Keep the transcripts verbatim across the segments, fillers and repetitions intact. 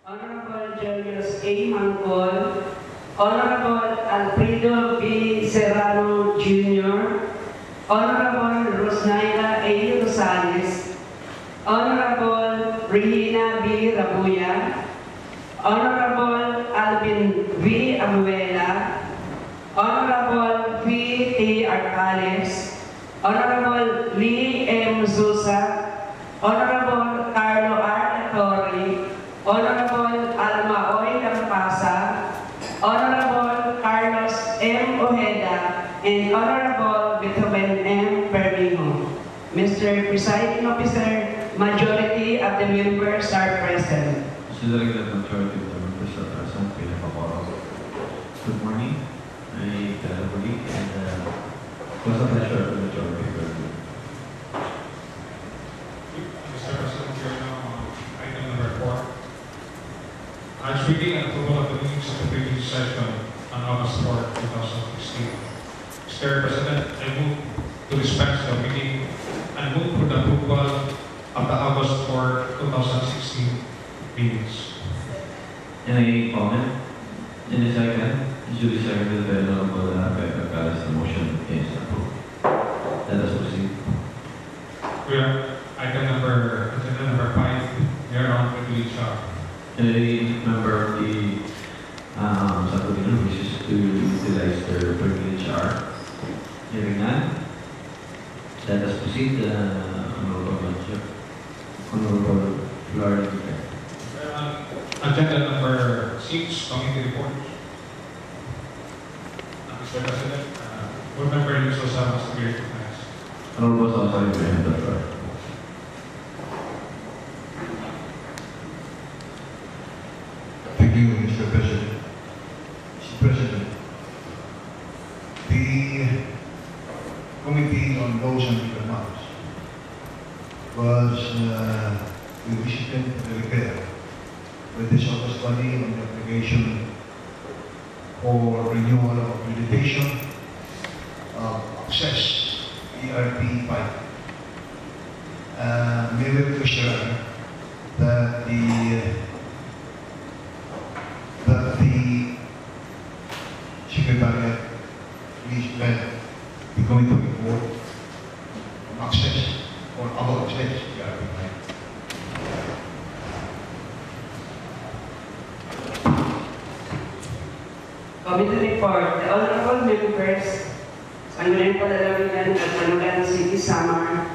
Honorable Julius A. Mangol, Honorable Alfredo B. Serrano Junior, Honorable Rosnaida A. Rosales, Honorable Regina B. Rabuya, Honorable Alvin V. Abuela, Honorable V. T. Arcales, Honorable Lee M. Sousa, Honorable Carlo R. Torre, Honorable Alma Oy Lampasa, Honorable Carlos M. Ojeda, and Honorable Beethoven M. Permijo. Mister Presiding Officer, majority of the members are present. Considering that majority of the members are present, we have a quorum. Good morning. I tell everybody, and uh, it was a pleasure to the majority of you. Mister President, here now, item number four. I'm speaking and approval of the minutes of the previous session on August fourth, two thousand sixteen. Mister President, I move to dispense the meeting and move for the approval of the August fourth, two thousand sixteen minutes. Any comment? Any second? Usually seconded by the Honorable Arcales. The motion is approved. Let us proceed. We have item number, agenda number five, here on privilege of Any member of the um, subcommittee wishes to utilize their privilege are? Hearing none, let us proceed. Uh, Honorable Manager, Honorable Florida. Uh, agenda number six, committee reports. Uh, Mister President, uh, board member Luis Sosa must be recognized. Honorable Sosa, you may have the floor. Thank you, Mister President. Mister President, the Committee on Laws and Legal Matters was uh, revisited and repaired by this August body on the application for renewal of accreditation of access E R P pipe. Uh, may we request that the that the Secretariat please let the Committee report on access or about access to the R P pipe. Committee report. The honorable members, Sangguniang Catbalogan at Catbalogan City, Samar,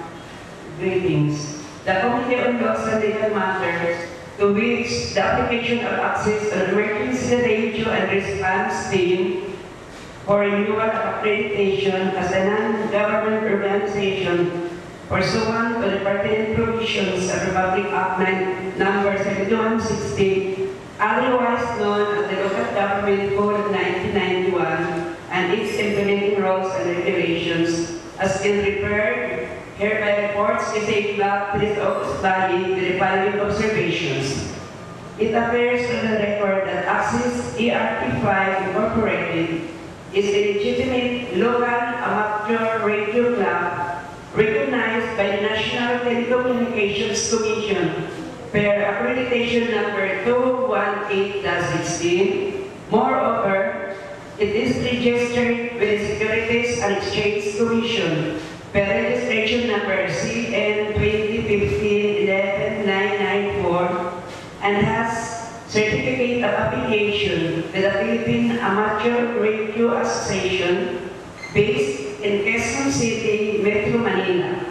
greetings. The Committee on Laws and Legal Matters, to which the application of access to the emergency radio and response team for renewal of accreditation as a non-government organization pursuant to the pertinent provisions of Republic Act number seventy-one sixty, otherwise known as the Local Government Code of nineteen ninety-one, and its implementing rules and regulations, as in referred hereby reports is a block this August body with the following observations. It appears on the record that Access E R P five Incorporated is a legitimate local amateur radio club recognized by the National Telecommunications Commission per accreditation number two one eight dash sixteen. Moreover, it is registered with the Securities and Exchange Commission per registration number C N twenty fifteen eleven nine nine four and has certificate of affiliation with the Philippine Amateur Radio Association based in Quezon City, Metro Manila.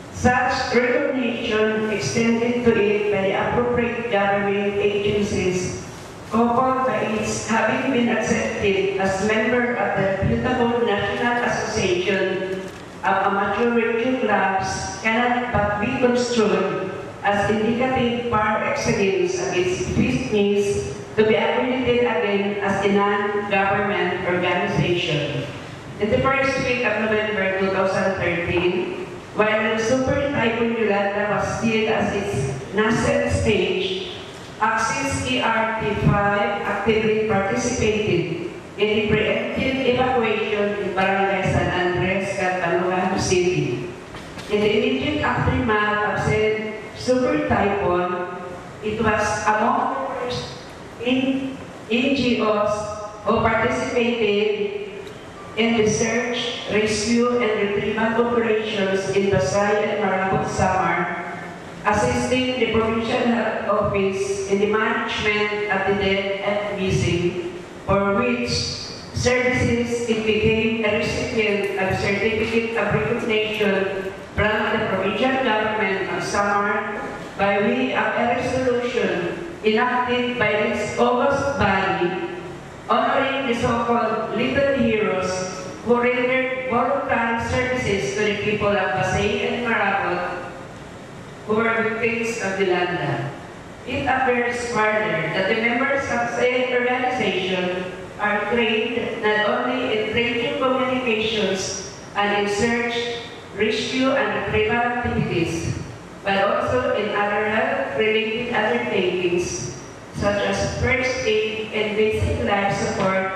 Such recognition extended to it by the appropriate government agencies, coupled by its having been accepted as member of the reputable National Association of Amateur Radio Clubs, cannot but be construed as indicative par excellence of its business to be accredited again as a non-government organization. In the first week of November two thousand thirteen, while the Super Typhoon Yolanda was still at its nascent stage, Access E R P five actively participated in the preemptive evacuation in Barangay San Andres, Catbalogan City. In the immediate aftermath of said Super Typhoon, it was among the first in N G Os who participated in the search, rescue, and retrieval operations in Pasay and Marabot, Samar, assisting the Provincial Health Office in the management of the dead and missing, for which services it became a recipient of certificate of recognition from the provincial government of Samar by way of a resolution enacted by its August body, honoring the so-called little heroes who rendered voluntary services to the people of Pasay and Marabot who were victims of the Landa. It appears further that the members of said organization are trained not only in radio communications and in search, rescue, and retrieval activities, but also in other health-related undertakings, such as first aid and basic life support,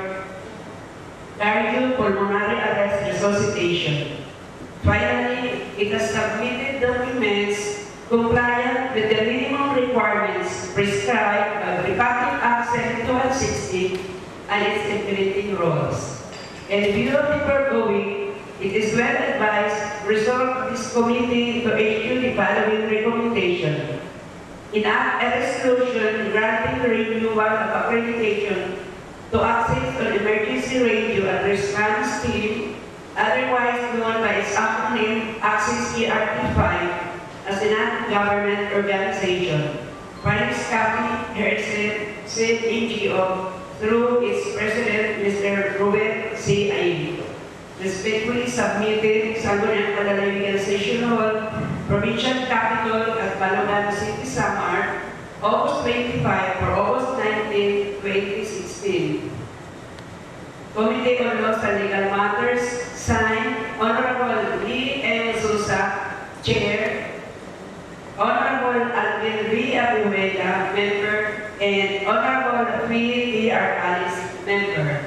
cardiopulmonary arrest resuscitation. Finally, it has submitted documents compliant with the minimum requirements prescribed by the Republic Act seventy-two sixty and its implementing rules. In view of the foregoing, it is well advised resolve this committee to issue the following recommendation. Enact a resolution granting renewal of accreditation to access on emergency radio and response team, otherwise known by its acronym Access E R T five, as a non-government organization. Finance copy heard said N G O through its president, Mister Ruben C. Aib. Respectfully submitted, Catbalogan City Session Hall, Provincial Capital at Catbalogan City, Samar, August twenty-fifth for August nineteenth, twenty sixteen. Committee on Laws and Legal Matters, signed, Honorable Lee M. Sousa, Chair, Honorable Alvin V. Abuela, Member, and Honorable P. D. R. Alice, Member.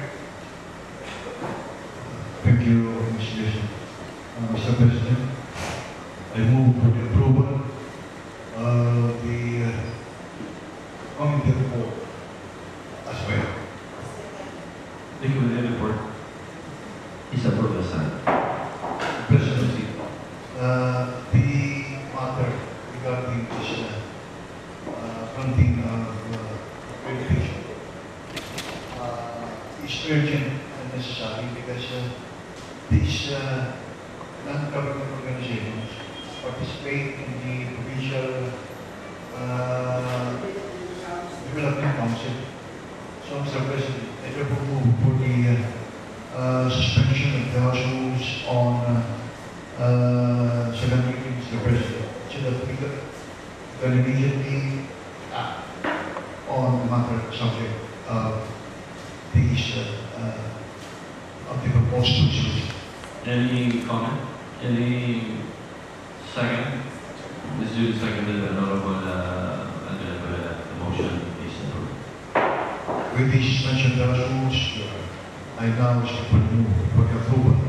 Thank you, Mister Jason. Uh, Mister President, I move for the approval of the uh, committee report as well. The committee report is approved as signed. President, uh, the matter regarding this uh, uh, granting of uh, accreditation uh, is urgent and necessary because uh, these uh, non-government organizations participate in the provincial uh, development council. So, Mister President, I therefore move for the uh, uh, suspension of the House rules on uh, uh, second reading, Mister President, so that we can, can immediately act on the matter subject of these uh, uh, of the proposed resolution. Any comment? Any second? This is seconded by Honorable uh, Angela. The motion is approved. With the suspension of the rules, I now respectfully move for the approval.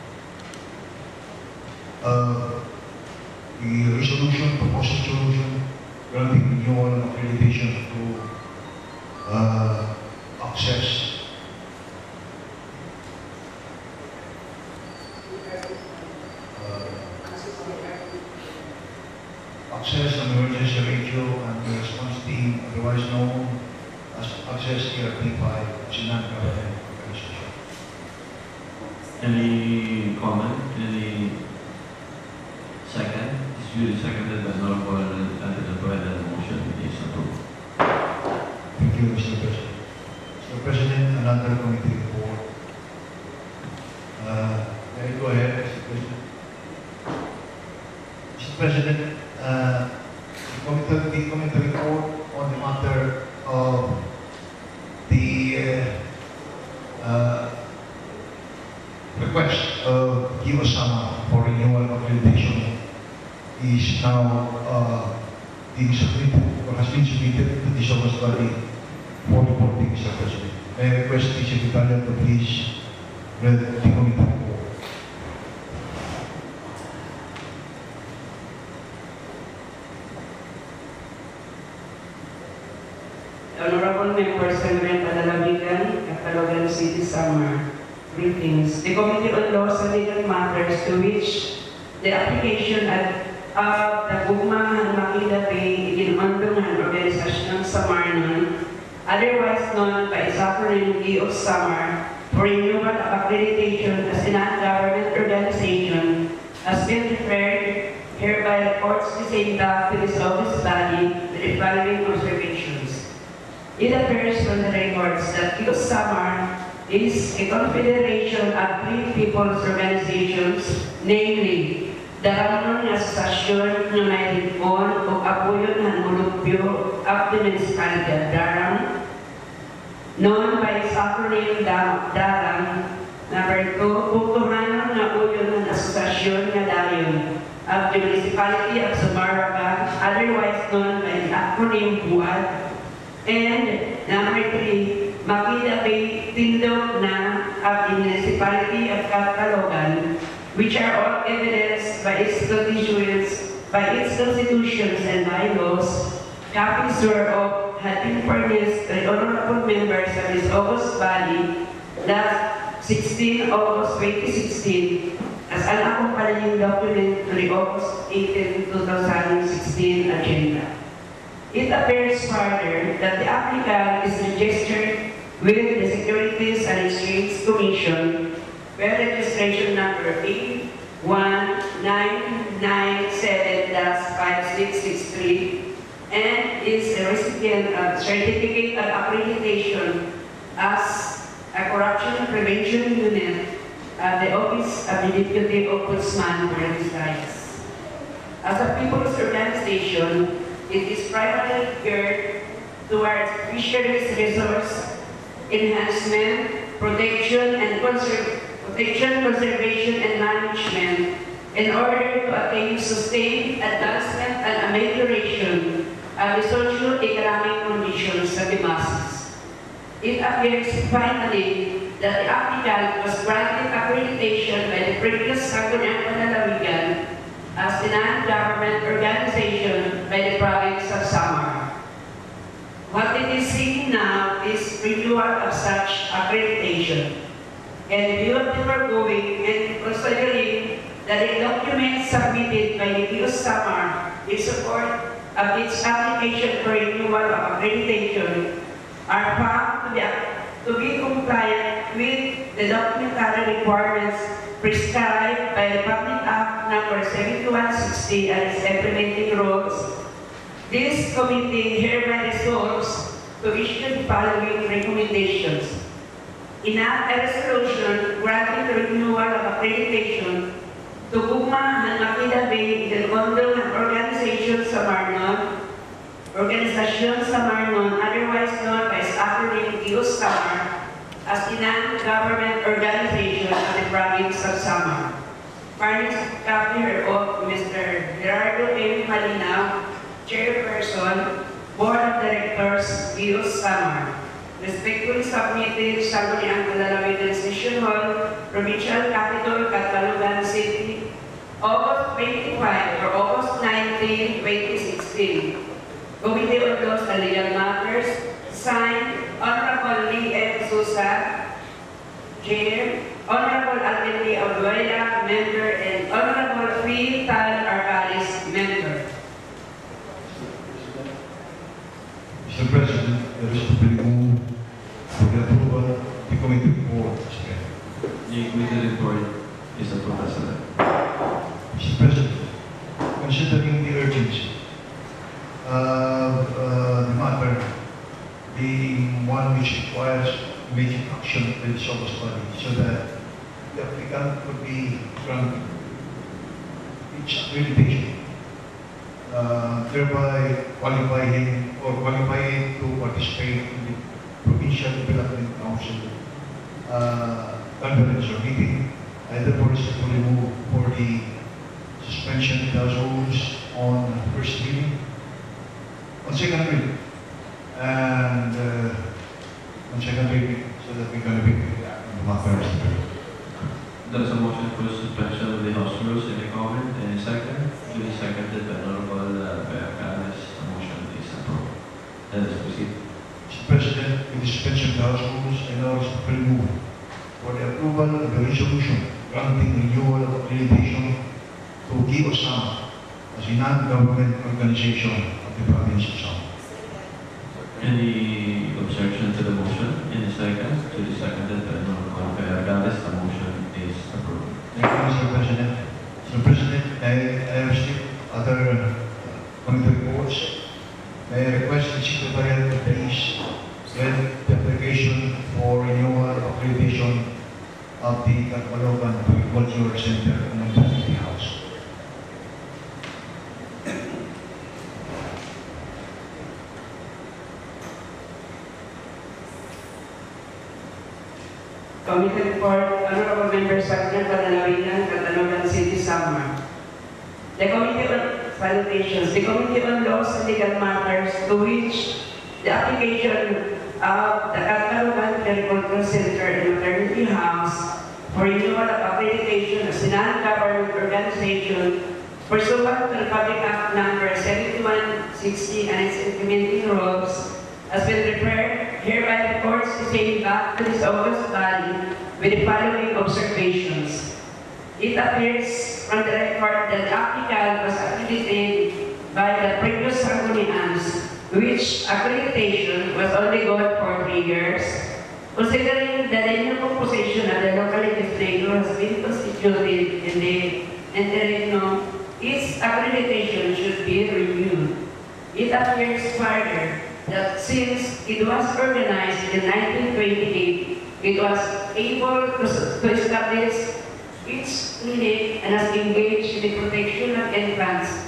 Uh, the resolution, proposed resolution, granting renewal accreditation to uh, access access an emergency radio and the response team, otherwise known as Access E R T five, which is non-government organization. Any comment? Any second? This is duly seconded by Honorable Angela. The motion is approved. Thank you, Mister President. Mister President, another committee report. Uh, may I go ahead, Mister President? Mister President, uh, the committee, the committee report on the matter of the uh, uh, request of G I O Samar for renewal of accreditation is now uh, being submitted or has been submitted to the August body for reporting, Mister President. May I request the Secretary to please read the committee report. Honorable members ng Catbalogan, Catbalogan City, Samar. Greetings. The Committee on Laws and Legal Matters, to which the application at of the Gugma Makida Bay Iginondongan Organisasyon Samar nun, otherwise known by its acronym E of Samar, for renewal of accreditation as a non-government organization, has been prepared, hereby reports the same back to this august body with the following observations. It appears from the records that E of Samar is a confederation of three people's organizations, namely, the Ramon Asosasyon ng may Ripon o Apoyo ng Mulupyo of the Municipality of Darang, known by its acronym Darang. Number two, Putuhanon na Uyo ng Asosasyon ng Dayon of the Municipality of Samaraga, otherwise known by the acronym Buad. And number three, Makida Bay Tindog na of the Municipality of Catbalogan, which are all evidenced by its constituents, by its constitutions and bylaws, copies whereof had been furnished to the honorable members of this august body last sixteenth August twenty sixteen as an accompanying document to the August eighteenth twenty sixteen agenda. It appears further that the applicant is registered with the Securities and Exchange Commission, where registration number eight one nine nine seven five six six three, and is a recipient of Certificate of Accreditation as a Corruption Prevention Unit at the Office of the Deputy Ombudsman for this diocese. As a people's organization, it is primarily geared towards fisheries resource enhancement, protection, and conser protection, conservation, and management in order to attain sustained advancement and amelioration of the socio-economic conditions of the masses. It appears finally that the applicant was granted accreditation by the previous Sangguniang Panlalawigan as a non-government organization by the province of Samar. What it is seeking now is renewal of such accreditation. In view of the foregoing and considering that the documents submitted by the E O Samar in support of its application for renewal of accreditation are found to be, to be compliant with the documentary requirements prescribed by the Public Act number seventy-one sixty and its implementing rules, this committee hereby resolves to issue the following recommendations. Enact a resolution granting the renewal of accreditation to Gugma and Makida Bay in the Condom and Organization Samar nun, Organisasyon Samar nun, otherwise known by its acronym E O Samar, as a non-government organization of the province of Samar. Furnished copy of Mister Gerardo M. Malinaw, Chairperson, Board of Directors, E O Samar. Respectfully submitted, Sangguniang Panlalawigan Session Hall, Provincial Capital, Catbalogan City, August twenty-fifth or August nineteenth, twenty sixteen. Committee on Laws and Legal Matters, signed Honorable Lee M. Sousa, Chair, Honorable Alvin Lee Abuela, Member, and Honorable P. Tal Arcalis, Member. Mister President, there is to be moved for the approval of the committee report. The committee report is approved as well. Mister President, considering the urgency of uh, the matter being one which requires immediate action by the August body, so that the applicant could be granted each accreditation, uh, thereby qualifying or qualifying to participate in the Provincial Development Council uh, conference or meeting. I therefore respectfully move for the suspension of the rules on first reading, on second reading, and uh, on second reading, so that we can be on the matter. There is a motion for suspension of the House rules. Any comment? Any second? Duly seconded by Honorable uh, Arcalis. The motion is approved. Let us proceed. Mister President, suspension of the House rules, I now respectfully move for the approval of the resolution granting renewal of accreditation to G O Samar as a non-government organization of the province of Samar. Any objection to the motion? In the second, to the seconded by Honorable Vergades, the motion is approved. Thank you, Mister President. Mister President, I, I have received other uh, committee reports. May I request the Secretariat to please read the application for renewal of accreditation of the Catbalogan Cultural Center and Maternity House. Committee report, Honorable Members of Catbalogan, Catbalogan City, Samar. The Committee on Salutations, the Committee on Laws and Legal Matters, to which the application of the Catbalogan Cultural Center and Maternity House for renewal of accreditation as a non-government organization pursuant to the Public Act number seventy-one sixty and its implementing rules has been prepared, hereby reports the same back to this August body with the following observations. It appears from the record that the applicant was accredited by the previous ceremonials, which accreditation was only good for three years. Considering that the new composition of the local legislature has been constituted in the interim, its accreditation should be renewed. It appears further that since it was organized in nineteen twenty-eight, it was able to, to establish its clinic and has engaged in the protection of infants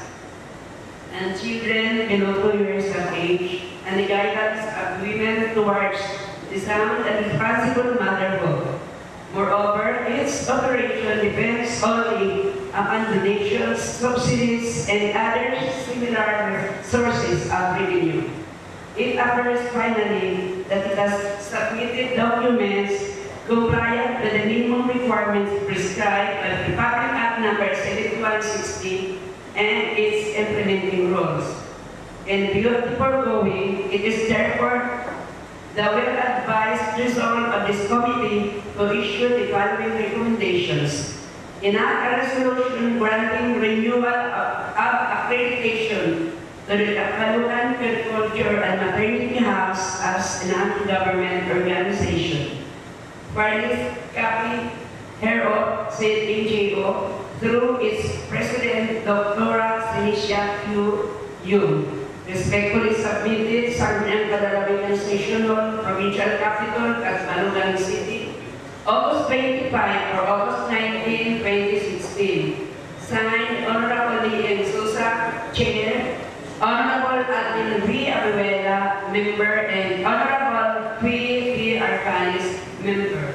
and children below two years of age and the guidance of women towards the sound and responsible motherhood. Moreover, its operation depends only upon donations, subsidies, and other similar sources of revenue. It appears finally that it has submitted documents compliant with the minimum requirements prescribed by the Public Act number seventy-one sixty and its implementing rules. In view of the foregoing, it is therefore the well-advised resolve of this committee to issue the following recommendations. Enact a resolution granting renewal of, of accreditation to the Catbalogan Culture and Maternity House as a non-government organization. Furnished copy hereof said N G O through its president, Doctor Sinisha Q. Yung. Respectfully submitted, Samar S P Session Hall, Provincial Capital, Catbalogan City, August twenty-fifth or August nineteenth, twenty sixteen. Signed, Honorable Lee M. Sousa, Chair, Honorable Admin V. Abuela, Member, and Honorable P. P. Arcanis, Member.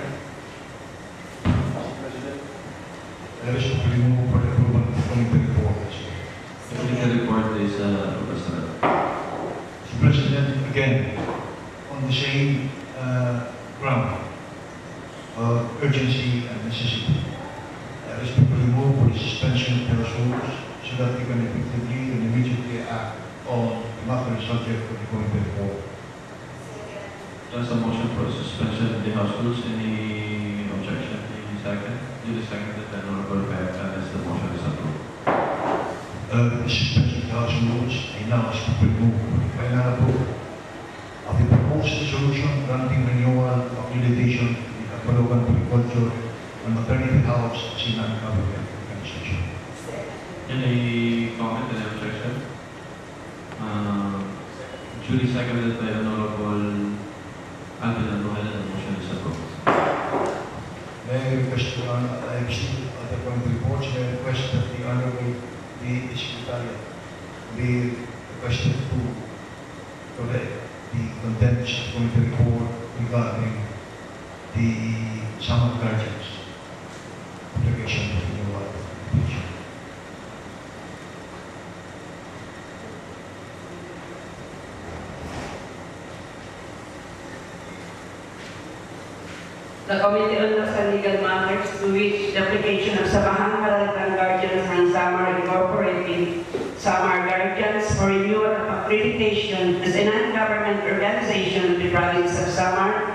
I wish to remove for the approval of the committee report. The committee report is uh, Mister Mister President, again, on the same uh, ground of urgency and necessity, I wish to remove for the suspension of the rules so that we can effectively and immediately act on the matter subject of the committee report. There's a motion for suspension of the House rules. Any objection? Any second? Duly seconded by Honorable Vergades, the motion is approved. Uh, the suspension of the House rules, I now ask to remove for the final approval of the proposed resolution granting renewal of accreditation to the Catbalogan Culture and Maternity House as a non-government organization. Any comment, any objection? Uh, duly seconded by Honorable Alvin Anuel, the motion is approved. May I request to, uh, I have received other committee reports, may I request that the Honorable the Secretariat be requested to correct the contents committee report regarding the Samar guardians application of the new application. The Committee on Laws and Legal Matters, to which the application of Samahang Malalaking Guardians ng Samar Incorporated, Samar Guardians for renewal of accreditation as a non-government organization of the province of Samar,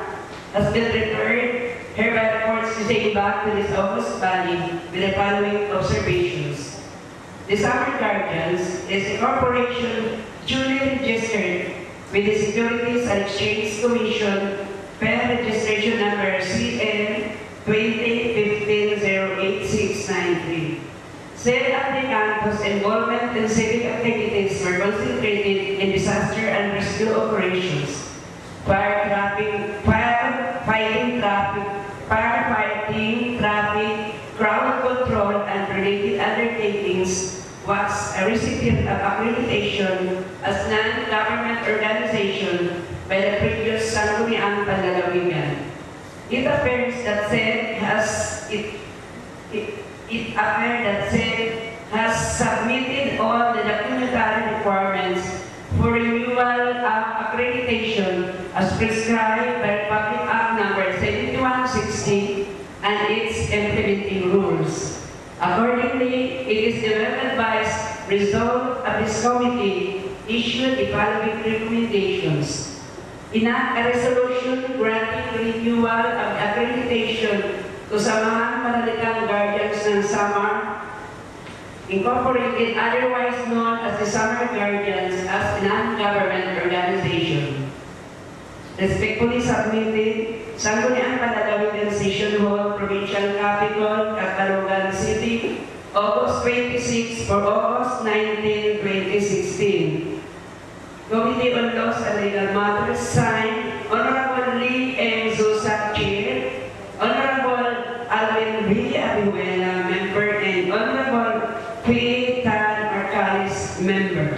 came back to this August body with the following observations. The Samar Guardians is a corporation duly registered with the Securities and Exchange Commission per registration number C N twenty fifteen oh eight six nine three. Said applicant whose involvement in civic activities were concentrated in disaster and rescue operations, fire traffic, fire fighting traffic, firefighting, traffic, crowd control, and related undertakings, was a recipient of accreditation as non-government organization by the previous Sangguniang Panlalawigan. It appears that said has it, it, it appears that said has submitted all the documentary requirements for renewal of accreditation as prescribed by Public Act number seventy-one sixty and its implementing rules. Accordingly, it is the well-advised result of this committee issued the following recommendations. Enact a resolution granting renewal of accreditation to Samahang Manalitang Guardians ng Samar, Incorporated, otherwise known as the Samar Guardians, as a non-government organization. Respectfully submitted, Sangguniang Catbalogan Session Hall, Provincial Capital, Catbalogan City, August twenty-sixth for August nineteenth, twenty sixteen. Committee on Laws and Legal Matters, signed Honorable Lee M. Zusak, Chair, Honorable Alvin V. Abihuela, Member, and Honorable P. Tan Arcalis, Member.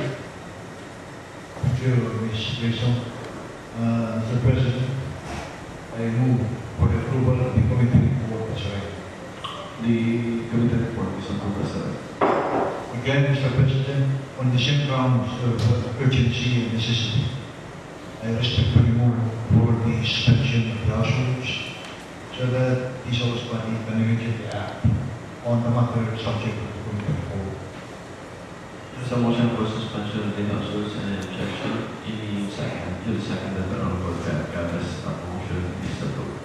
Thank you, Miz Jason. Uh, Mister President, I move for the approval of the committee report as well. The committee report is approved as well. Again, Mister President, on the same grounds of urgency and necessity, I respectfully move for the suspension of the House rules so that this House body can immediately act on the matter subject to the committee report. There's a motion for suspension of the House rules and objection. Any second, you second that the honorable Catbalogan that motion is approved.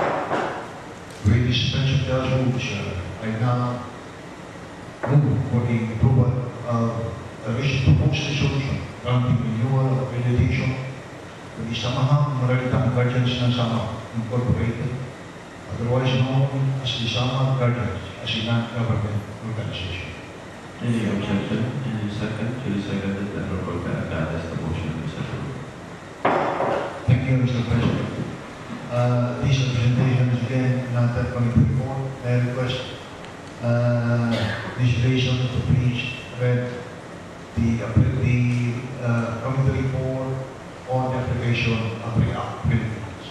With the suspension of the House rules, uh, I now move for the approval of a proposed resolution granting renewal of accreditation to the Samahang Manalitang Guardians ng Samar, Incorporated, otherwise known as the Samar Guardians, as a non-government organization. Any objection? Any second? You second that the honorable Catbalogan the motion is approved. Thank you, Mister President. Uh, these representations again not that committee report. I request uh, this relation to please read the, uh, the uh, committee report on the application of the applicants.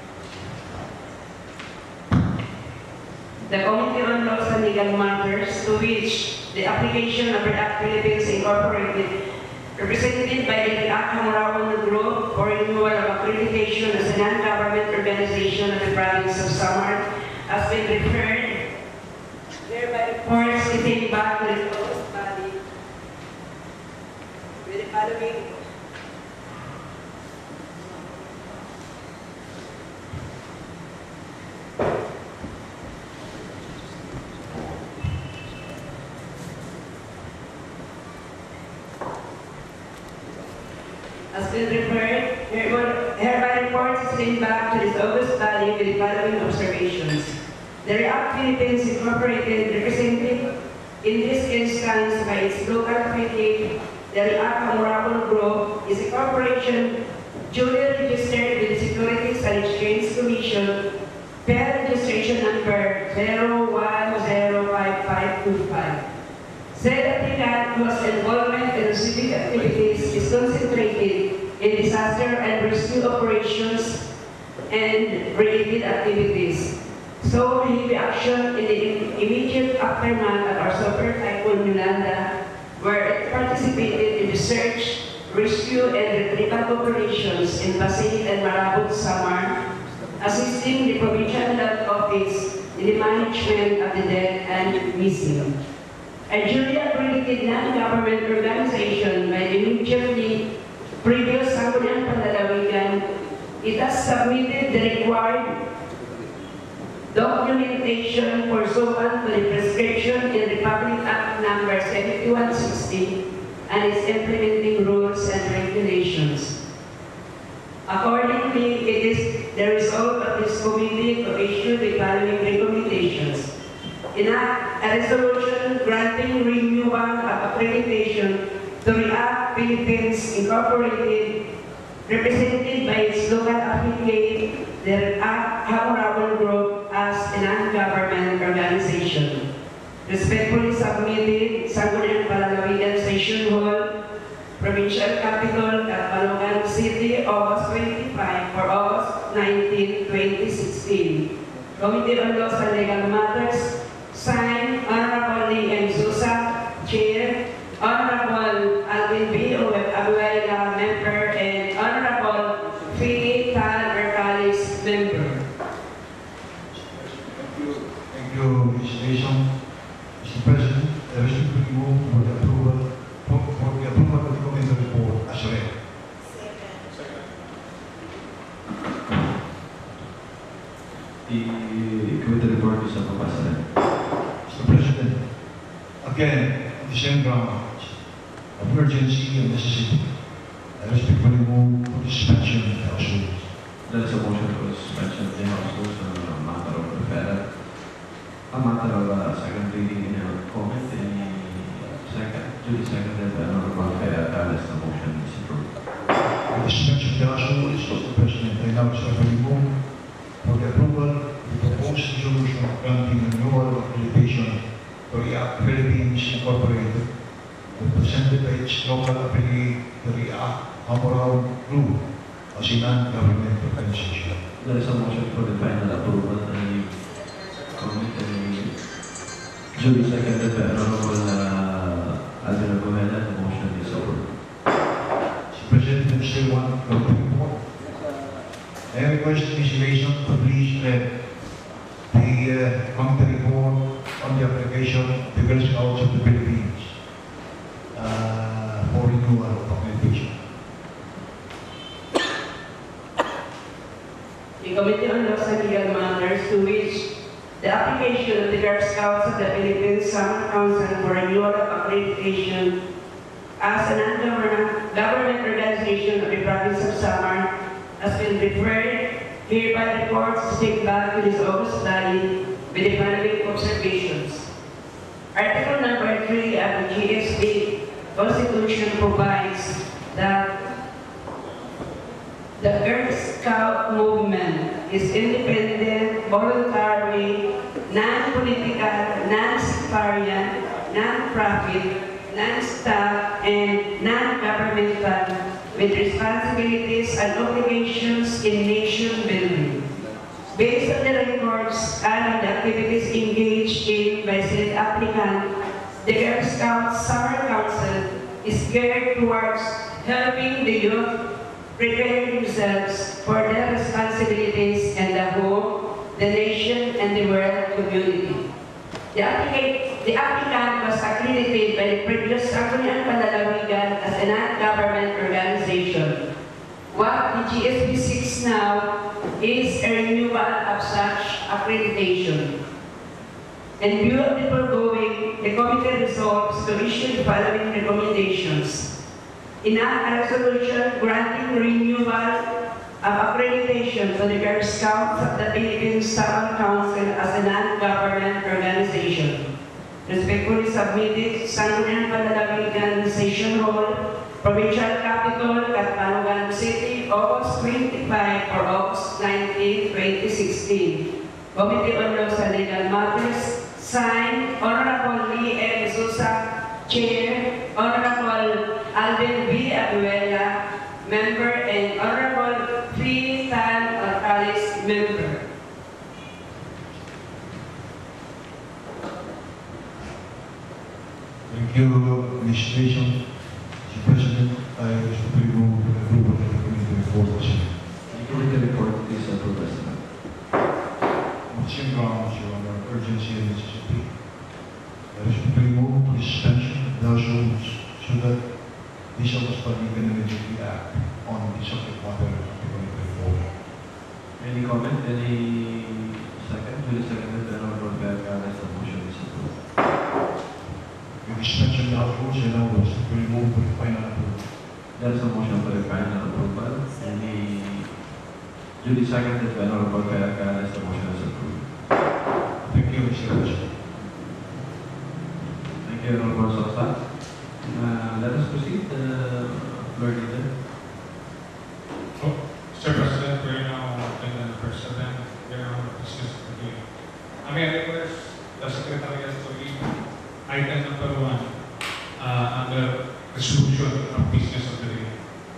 The Committee on Laws and Legal Matters, to which the application of the Act Philippines Incorporated, represented by the Akamurawang Group for renewal of accreditation as a non-government organization of the province of Samar, has been referred, thereby reports getting back to the August body with the following. Has been referred, hereby reports is sent back to this August body with the following observations. The React Philippines Incorporated, represented in this instance by its local affiliate, the React Akamurawang Group, is a corporation duly registered with the Securities and Exchange Commission per registration number zero one zero five five two five. Said applicant whose involvement in civic activities is concentrated in disaster and rescue operations and related activities. So heavy action in the immediate aftermath of our super typhoon Yolanda, where it participated in the search, rescue, and retrieval operations in Pasig and Marabot, Samar, assisting the Provincial Health Office in the management of the dead and missing. A duly accredited non-government organization by the immediately previous Sangguniang Panlalawigan, it has submitted the required documentation pursuant to the prescription in Republic Act number seventy-one sixty and its implementing rules and regulations. Accordingly, it is the result of this committee to issue the following recommendations. Enact a resolution granting renewal of accreditation to React Philippines Incorporated, represented by its local affiliate, the React Honorable Group, as a non-government organization. Respectfully submitted, Sangguniang Palalawigan Session Hall, Provincial Capital, Catbalogan City, August twenty-fifth for August nineteenth, twenty sixteen. Committee on Laws and Legal Matters, signed Honorable Lee M. Sousa, Chair, Honorable Alvin B. Abuela, Member, and Honorable Philip Tal Bercalis, Member. Thank you. Thank you, Miz Jason. Mister President, I respectfully move for the approval for, for the approval of the committee report as read. The committee report is approved as read. Mister President, again, on the same grounds of urgency and necessity, I respectfully move for the suspension of the House rules. There is a motion for the suspension of the House rules on a matter of referral. A matter of uh, second reading and a comment. Any second? To the second, the Honorable Bercalis, the motion is approved. For the suspension of the House rules, Mister President, I now respectfully move for the approval of the proposed resolution granting renewal of accreditation to React Philippines Incorporated, represented by its local affiliate, the React Honorable Group, as a non-government organization. There is a motion for the final approval. Any comment? Any duly seconded by Honorable uh, Alvin Abuela, the motion is approved. Mister President, there is still one committee report. I request Miz Mason to please read the uh, committee report on the application of the Girl Scouts of the Philippines uh, for renewal of accreditation. The Committee on Laws and Legal Matters, to which the application of the Girl Scouts of the Philippines Summer Council for renewal of accreditation as a non-government government organization of the province of Samar has been referred hereby reports to take back to this August body with the following observations. Article number three of the G S B Constitution provides that the Girl Scout movement is independent, voluntary, non-political, non-sectarian, non-profit, non-staff, and non-governmental, with responsibilities and obligations in nation building. Based on the records and on the activities engaged in by said applicant, the Girl Scouts Summer Council is geared towards helping the youth prepare themselves for their responsibilities in the home, the nation, and the world community. The applicant, the applicant was accredited by the previous Sangguniang Palalawigan as a non-government organization. What the G S B seeks now is a renewal of such accreditation. In view of the foregoing, the committee resolves to issue the following recommendations. Enact a resolution granting renewal of accreditation to the Girl Scouts of the Philippines Summer Council as a non-government organization. Respectfully submitted, Sangguniang Palalawigan Session Hall, Provincial Capital, Catbalogan City, August twenty-fifth or August nineteenth, twenty sixteen. Committee on Laws and Legal Matters, signed Honorable Lee M. Sousa, Chair, Honorable Alvin B. Abuela, Member, and Honorable Philip Tal Bercalis, Member. Thank you, Miz Jason. Mister President, I respectfully move for the approval of the committee report. The committee report is approved as read. On the same grounds, Your Honor, urgency and necessity, I respectfully move for the suspension of the House rules so that this August body can immediately act on the subject matter of the committee report. Any comment? Any second? Duly seconded by Honorable Vergara, the motion is approved. With the suspension of rules and orders, we move for the final approval. There's a motion for the final approval. Any duly seconded by Honorable Vergara, the motion is approved. Thank you, Mister President. Thank you, Honorable Sosa. Uh, let us proceed. Uh, Floor leader. Oh, Mister President, we're now in the President, we're now in the business review. I may request the Secretariat to read item number one uh, under resolution of business of the day.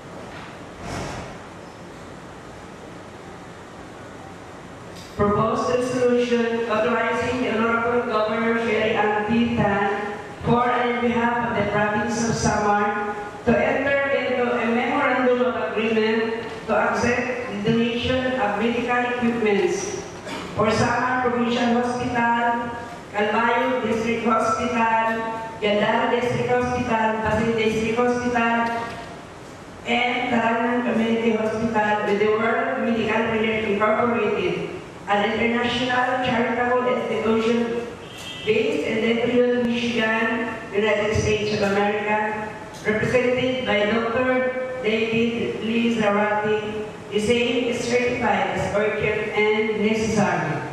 Proposed resolution authorizing the Honorable Governor Sherry Ann Tan for and on behalf of the province of Samar to enter into a memorandum of agreement to accept the donation of medical equipments for Samar Provincial Hospital, Calvayo District Hospital, Gandara District Hospital, Pasig District Hospital, and Tarangan Community Hospital with the World Medical Relief Incorporated, an international charitable institution based in Detroit, Michigan, United States of America, represented by Doctor David Lee Zarate. The same is certified as urgent and necessary.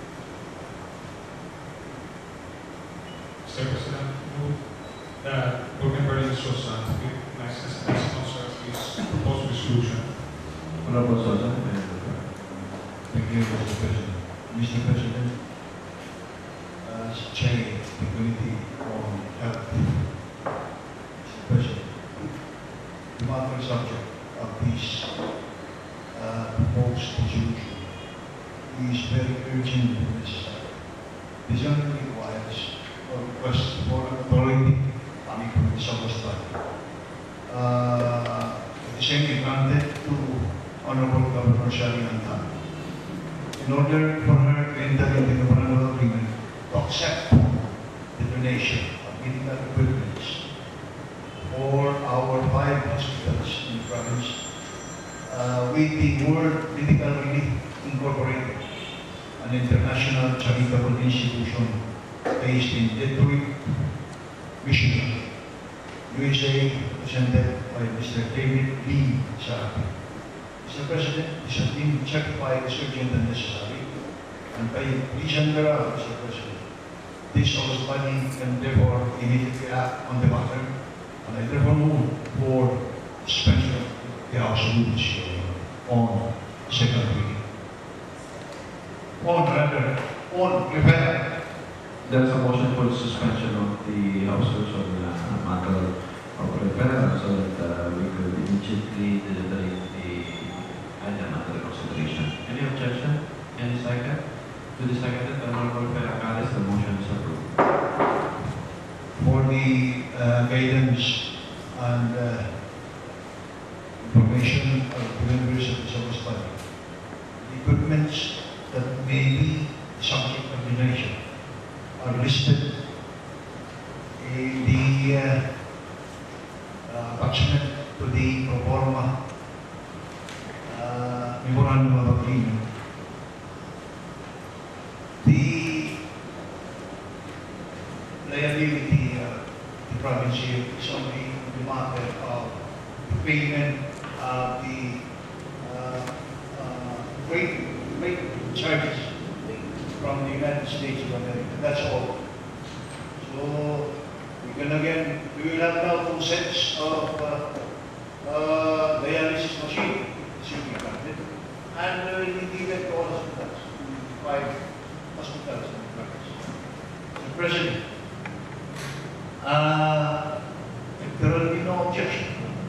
Mister President, move that Board Member Sosa recognize as the sponsor of this proposed resolution. Honorable Sosa. Thank you, Mister President. Mister President, as Chair of the Committee on Health, Mister President, the matter subject of this uh, proposed resolution is very urgent and necessary. This only requires a request for authority coming from the Southwest Valley. Uh, the same is granted to Honorable Governor Sherry Ann Tan, in order for her to enter into the memorandum agreement to accept the donation of medical equipment for our five hospitals in the province uh, with the World Medical Relief Incorporated, an international charitable institution based in Detroit, Michigan, U S A, represented by Mister David Lee Zarate. Mister President, this has been certified as urgent and necessary, and by reason thereof, Mister President, this August body can therefore immediately act on the matter, and I therefore move for suspension of the House rules on second reading. On rather, on referral. There's a motion for suspension of the House rules on the uh, matter of referral so that uh, we could immediately deliberate the item under consideration. Any objection? Any second? To the second, the Honorable Vergara, the motion is approved. For the uh, guidance and uh, information of the members of the Southwest Valley, the equipments that may be subject of donation are listed in the uh, uh, attachment to the pro forma uh, memorandum of agreement. The liability of the province here is only the matter of the payment of the uh, uh, rate, rate charges from the United States of America. That's all. So we can again, we will have now two sets of uh, uh, dialysis machine, assuming granted, and uh, we will be given to all hospitals, five hospitals in the province. Mister President, uh, if there will be no objection,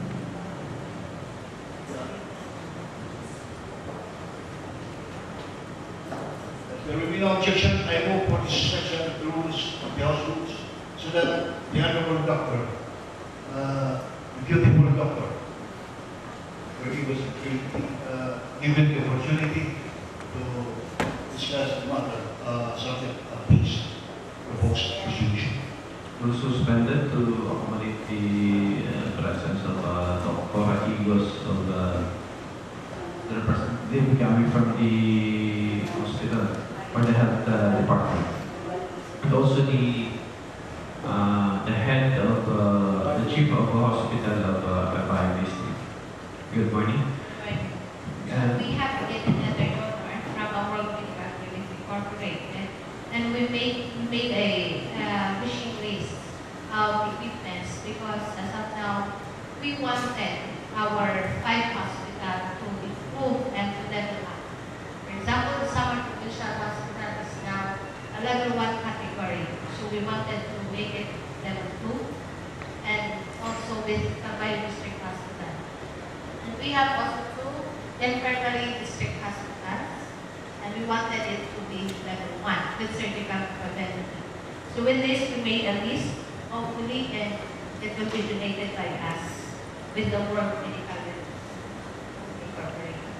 there will be no objection. I move for the suspension of the rules of the House rules so that the Honorable Doctor, uh, the beautiful Doctor, where he was uh, given the opportunity to discuss the matter uh, subject of this proposed resolution. Was suspended to accommodate the uh, presence of uh, Doctor Igos of the, the representative coming from the hospital. or the health uh, department. And also the uh, the head of uh, the chief of the hospital of uh, F I district. Good morning. Right. Uh, We have to get another donor from a World Medical Activity Incorporated, and we made we made a uh, wishing list of equipments because as of now we wanted our five hospitals to improve and to level up. For example, the Samar Provincial Hospital is now a level one category, so we wanted to make it level two, and also with Catbalogan District Hospital. And we have also two infirmary district hospitals, and we wanted it to be level one with surgical preventative. So with this, we made a list, hopefully, and it will be donated by us with the World Medical Incorporated.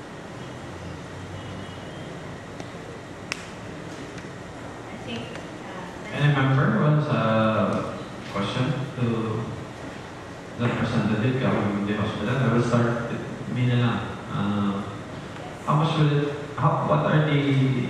I think uh, Any member wants a question to the representative from the hospital? I will start with me na lang. Uh, how much will it, how, what are the,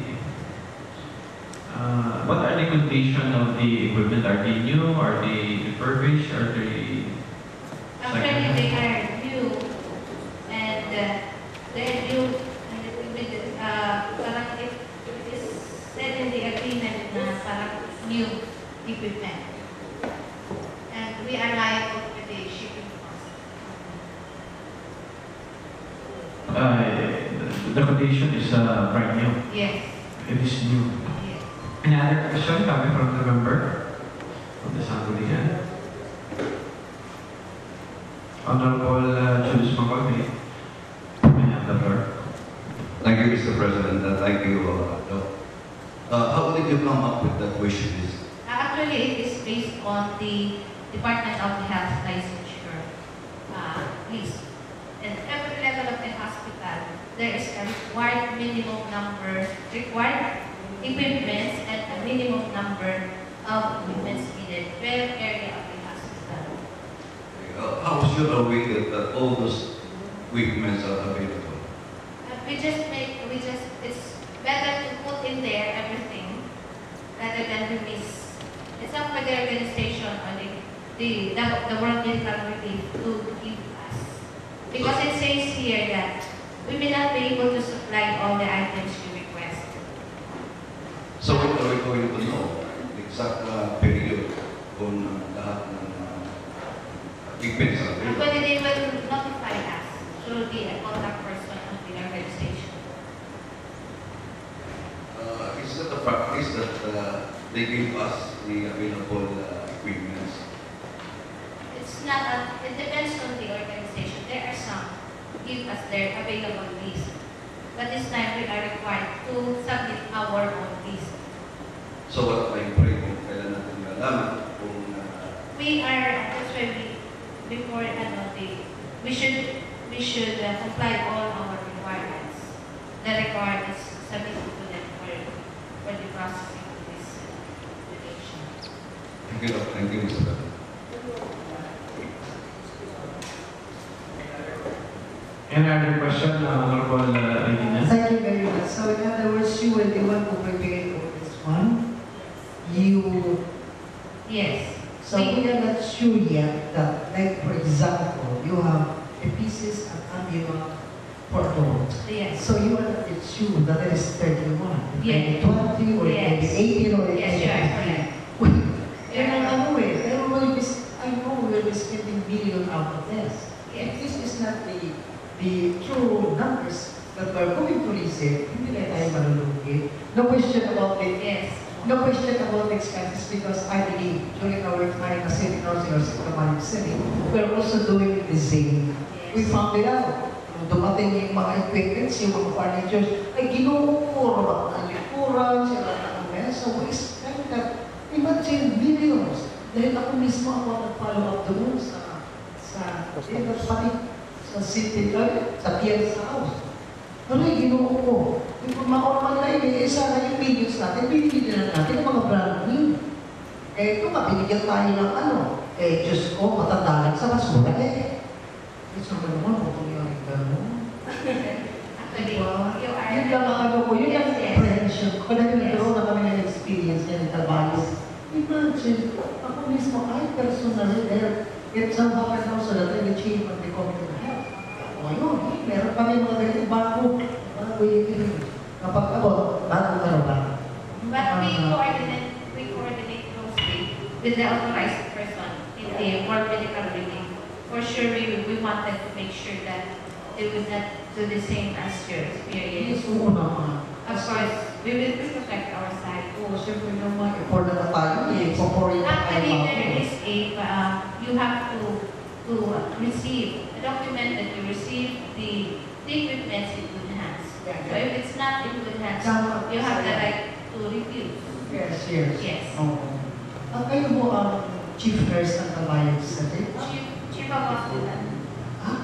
uh, what are the condition of the equipment? Are they new? Are they refurbished? Are they Actually, they are new, and uh, they are new, and it will be, uh, parang it, it is said in the agreement na parang new equipment. And we are liable for the shipping cost. Uh, the, the condition is uh, brand new. Yes, It is new. yes. Any other question coming from the member of the Sangguniang? Honorable uh, Julius Mangol, may may have the floor. Thank you, Mister President, and thank you, uh, Doc. Uh, how did you come up with that wish list? Actually, it is based on the Department of Health licensure uh, list. And every level of the hospital, there is a required minimum number, required equipments and a minimum number of equipments needed per area of the hospital. Uh, how sure are we that, that all those equipments are available? Uh, we just make, we just, it's better to put in there everything rather than we miss. It's up to the organization or the, the, the, the World Medical Relief to give us. Because it says here that we may not be able to supply all the items we request. So when are we going to know the exact uh, period kung uh, lahat ng uh, equipments are available? Actually, they will notify us through the contact person of the organization. Uh, is that a practice that uh, they give us the available uh, equipments? It's not, a, it depends on the organization. There are some who give us their available list. But this time we are required to submit our own list. So what time frame kailan natin malaman kung uh, We are, that's why we, before ano, the, we should, we should uh, comply all our requirements. The requirements submitted to them for, for the processing of this uh, donation. thank you, Doc. Thank you, Mister President. Any other question, uh, Honorable uh, Aguina? Thank you very much. So in other words, you will be one who prepared all this one. You, Yes. so we are not sure yet that, like for example, you have the pieces and ambulant portable. Yes. So you are not yet sure that it is thirty-one, Yes. maybe twenty, or Yes. maybe eighteen, or Yes, you are correct. Wait, You and are I correct. know it. I will be, I know we will be spending billion out of this. If this is not the the true numbers that we're going to receive, hindi na tayo malulugi. No question about it. Yes. No question about the expenses because I believe during our time as city council or Catbalogan City, we're also doing the same. We Yes. found it out. Nung dumating yung mga equipments, yung mga furnitures, ay ginuuro ba ang likuran, sila ang mesa, we expect that, imagine millions. Dahil ako mismo ako nag-follow up doon sa, sa, eh, pati sa city, eh, sa Piazza House. Ano yung ginoo ko? Yung makorman na yun, eh, sana yung videos natin, binibigyan na natin ng mga brand new. Eh, ito nga, binigyan tayo ng ano, eh, Diyos ko, matanda lang sa basura, eh. Eh, so, ano naman, kung tungyari ka, no? Actually, Diba? you are... Yun lang ang ano ko, yun ang Yes, yes. friendship session. Kung dahil nagkaroon na kami ng experience niya ng Calvario, imagine, ako mismo, I personally there, it somehow and also that I achieve what they call it health. O yun, meron kami mga ganito bago, bago yung kapag abot, bago ka ba? But we coordinate, we coordinate closely with the authorized person in the world medical review. For sure, we, we wanted to make sure that they would not do the same as your experience. Yes, oo naman. Of course, we will protect our side. Oo, siyempre naman, important na tayo, i-incorporate na tayo. Actually, there is a, uh, you have to to receive, a document that you receive the, the equipment in good hands. Yeah, So if it's not in good hands, Tama. you have the right to refuse. Yes, yes. Yes. Oo. Ang kayo mo ang chief nurse ng Kabayan City? Chief, chief of hospital. Ha?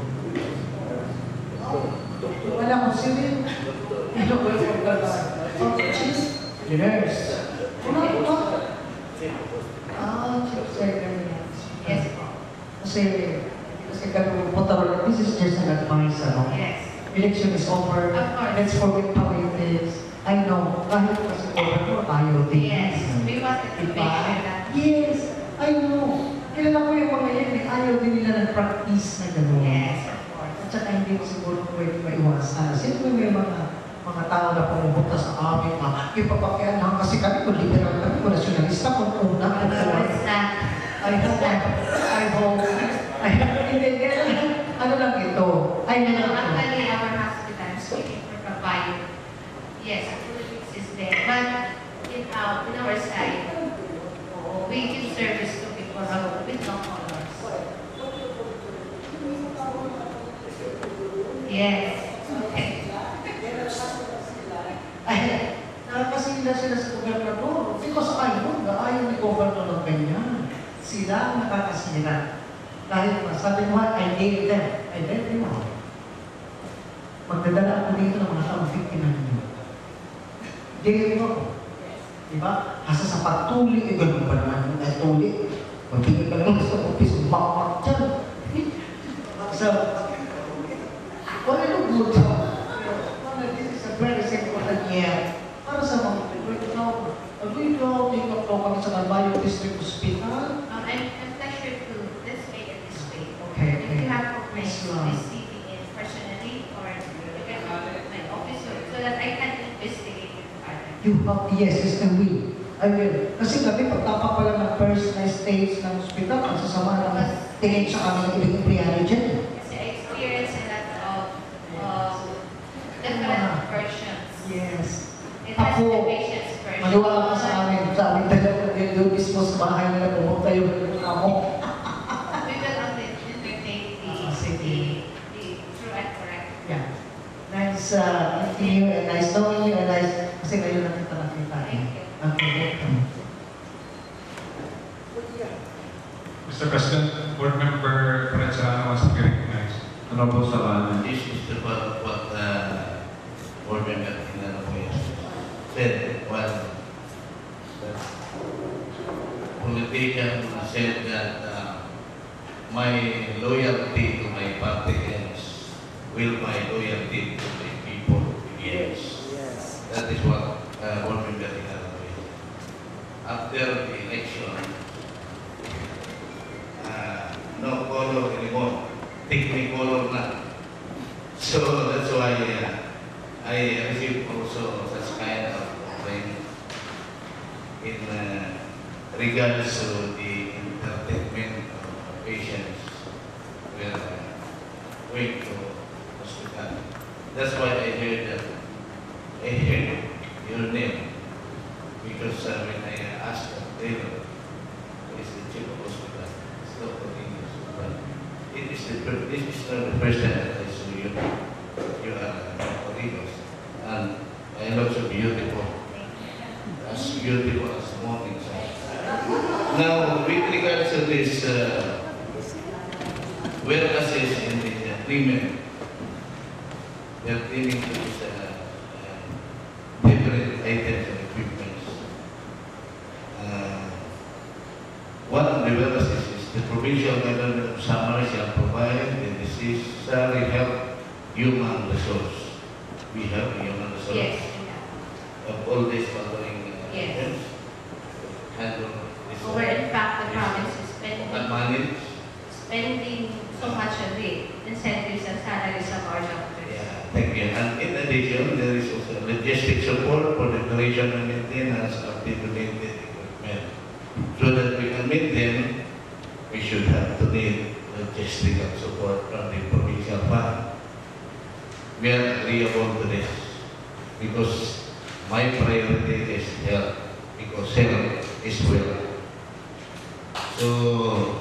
Wala ko sila. Ito ko yung pagkakala. Chief nurse. Wala ko ba? Ah, chief secretary. Yes po. Kasi, kasi kami pumunta, this is just an advice, ano? Yes. Election is over. Of course. Let's forget how it is. I know, kahit kasi over, ayaw din. Yes. We wanted to Diba? make sure that. Yes, I know. Kilala ko yung mga yan, eh, ayaw din nila ng practice na gano'n. Yes, of course. At saka hindi ko siguro pwede maiwasan. Siyempre may mga mga tao na pumupunta sa amin na ipapakyanan kasi kami kung liberal kami, kung nasyonalista, kung una, kung No, kuwan. it's not. I hope, I hope, I hindi, ano lang ito, ay You lang know, ito. actually, our hospital, speaking for Kabayo, yes, politics is there. But in, our in our side, we give service to people with no colors. Yes. Okay. Ay, nakakasila sila sa gobernador. Because I know na ayaw ni gobernador ng ganyan. Sila ang nakakasila. Dahil sabi mo, I dare them. I dare them. Magdadala ako dito ng mga taong biktima ninyo. Dare mo ako. Diba? Hasa sa pagtuli, eh, ganun pa naman yung pagtuli. Magbigay ka lang sa office, makmak dyan. So, well, I don't good job. This is a very important year. Para sa mga people, ikaw, ano ikaw, tingnan ko kami sa Calvario District Hospital. Um, I'm, I'm pleasure to, let's make it this way. Okay, If okay. you have complaints, Yes, ma'am. please see me in personally or you can contact my office so so that I can investigate it further. You have, yes, yes, and we. I will. Kasi kami, pagtapa pa lang ng first na stage ng hospital, ang sasama naman tingin sa aming ibig empleyado dyan. Kasi I experienced a lot of um, different versions. Yes. It has Ako, the patient's version. maniwala ka sa amin. Sa aming dalawa, yung doon mismo sa bahay nila, pumunta yung amo. We will only entertain the, Ah, the, sige. the true and correct. Yeah. Nice uh, meeting you and nice knowing you and nice, kasi ngayon lang kita nakita. Thank you. Okay, welcome. Mister President, Board Member Perezano wants to be recognized. Ano po sa kanan? This is the part of what uh, board member Pinanoy said. Well, the politician said that uh, my loyalty to my party ends, will my loyalty to the people begins. Yes. That is what uh, board member Pinanoy. After the election, uh, no color anymore. Technicolor na. So that's why uh, I received also such kind of complaint in uh, regards to the entertainment of patients when uh, going to hospital. That's why I heard that I heard your name because uh, when I asked the Taylor, who is the chief of hospital, it's Doctor English, but it is the fir- this is not the first time that I saw you. You are Doctor English, and I look so beautiful, as beautiful as the morning sun. Now, with regards to this, uh, whereas in the agreement, we are dealing with this, uh, uh, different items and equipment. Uh, one of the wellnesses is the provincial government of Samar shall provide the necessary health human resource. We have human resource. Yes. Yeah. of all these following uh, Yes. items. Handle this So where in fact the Yes. province is spending, and manage. spending so much of the incentives and salaries of our doctors. Yeah, thank you. And in addition, there is also logistic support for the operation and maintenance of the related equipment. So that we can meet them, we should have to need logistical support from the provincial fund. We are agreeable to this because my priority is health, because health is wealth. So,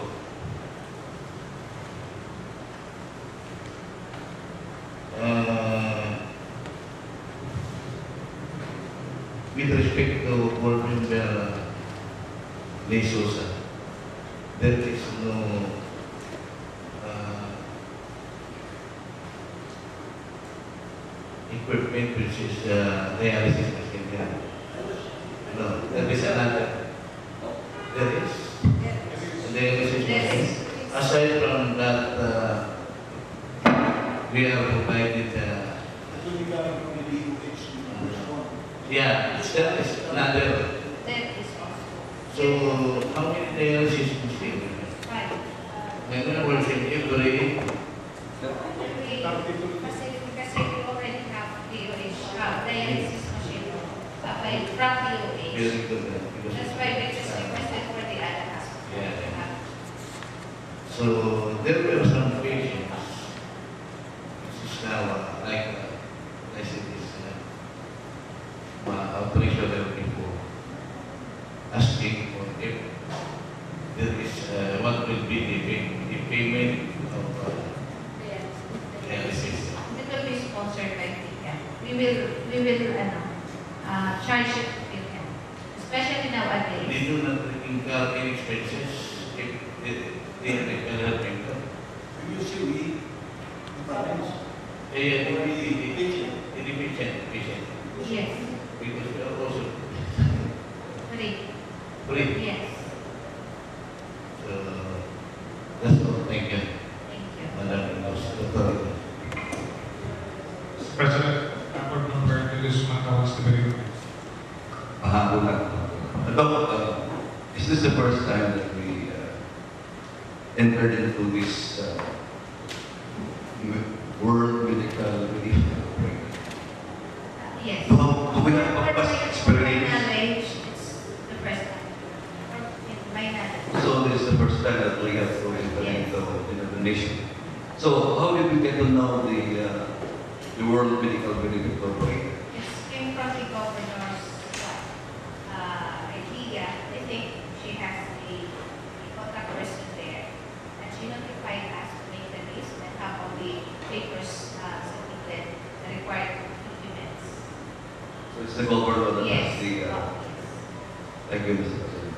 uh, with respect to board member De Sousa, there is no uh, equipment which is uh, dialysis machine here. No, there is another. There is a dialysis machine. Aside from that, uh, we are provided. Uh, yeah, that is another. That is also. So, how many dialysis machines? Right. Ngayon na wala siya every Kasi, kasi we already have D O H, uh, dialysis machine, uh, by from D O H. very good. uh, because- That's why we just requested for the other hospital. Yeah. Uh, So, there were some patients, which is now uh, like, uh, I said this, uh, uh, operational before, asking for if there is, uh, what will be the, pay- the payment of uh, yes. dialysis. It will be sponsored by P C A. We will, we will, ano, uh, charge it to P C A. Especially They nowadays. do not incur any expenses if they, they are referral income. Usually, the province, Eh, the, the, the, the patient, patient, Yes. because we are also Free. free. Yes. So, that's all. Thank you, Thank you. Madam Doctor. Mister President, uh, board member to this matter wants to be reviewed. Pahabol lang. Ito, uh, is this the first time that we uh, entered into this uh, World Medical Relief Program? Uh, Yes. Do, do we have For- a for past my- for my experience? knowledge, it's the first time. For in my knowledge. So this is the first time that we have to enter Yes. into into the nation. So how did we get to know the uh, the World Medical Relief Program? It came from the governor's uh, idea. I think she has the, the contact person there. And she notified us to make the list and have all the papers uh, submitted, the required documents. So it's the government that Yes. has the. Uh, oh, thank you, Mister President.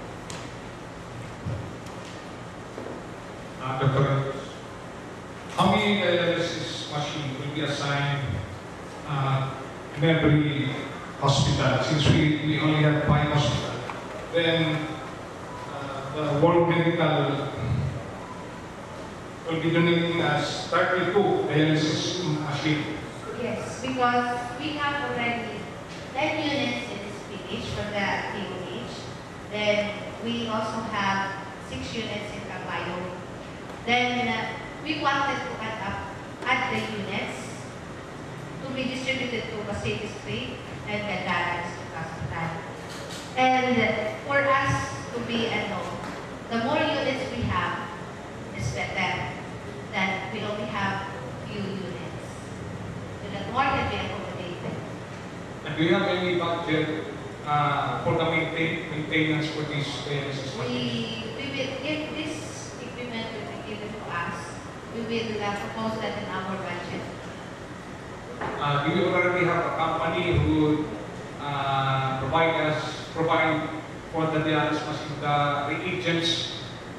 Uh, Doctor, how many dialysis machine will be assigned uh, in every hospital? Since we, we only have five hospitals, then uh, the World Medical will be donating us thirty-two dialysis machine. Yes, because we have already ten units in this village for the D O H. Then we also have six units in Catbalogan. Then uh, we wanted to add up, add the units to be distributed to City Street and then balance to Kasalan. And uh, for us to be ano, the more units we have, is better than we only have few units. So that more can be accommodated. And do you have any budget uh, for the maintain, maintenance for these dialysis We, machines? we will, if this equipment will be given to us, we will uh, propose that in our budget. Uh, do you already have a company who would uh, provide us, provide for the dialysis machine, the reagents?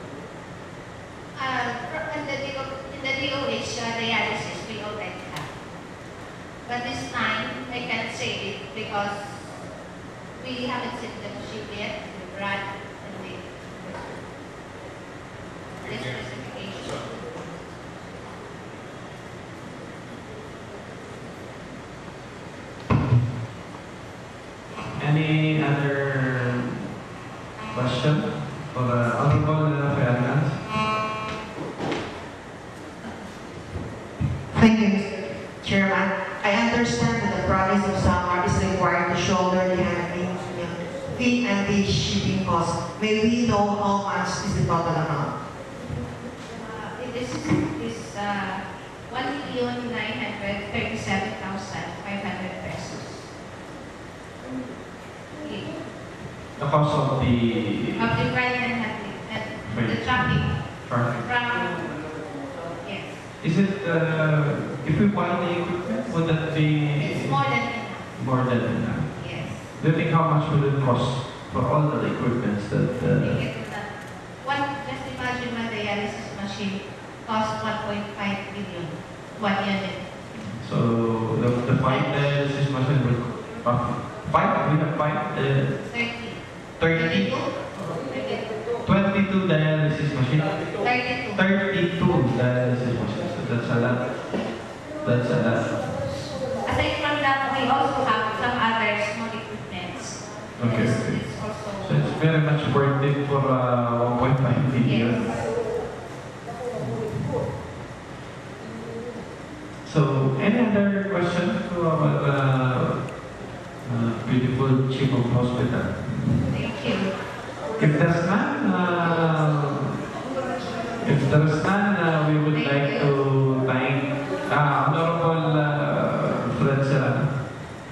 Uh, for- in the D O, in the D O H uh, dialysis, we already have. But this time, I can't say it because we haven't seen the machine yet, the brand and the the specification. question for uh, Honorable uh, Fernandez? Thank you, Mister Chairman. I understand that the province of Samar is required to shoulder the handling fee and the shipping costs. May we know how much is the total amount? Uh, it is, is uh, one million nine hundred thirty-seven thousand five hundred pesos. Okay. The cost of the Of the freight and handling, and the traffic traffic. from, yes, Is it, uh, if we buy the equipment, would that be it's more than enough, more than enough? yes. Do you think how much would it cost for all the equipments that? We Uh, get to that. One, just imagine my dialysis machine costs one point five million, one unit. so the, the five dialysis machine would uh, five. We have five. Uh, Thirty. thirty. Thirty-two. twenty-two dialysis machine. Thirty-two. thirty-two dialysis machines. So that's a lot. That's a lot. Aside from that, we also have some other small equipments. Okay. It's, okay. it's also, So it's very much worth it for uh, one point five million. yes. So, any other question to our uh, uh, beautiful chief of hospital? Thank you. If there's none, uh, if there's none, uh, we would like to thank uh, Honorable uh, Fred Serrano.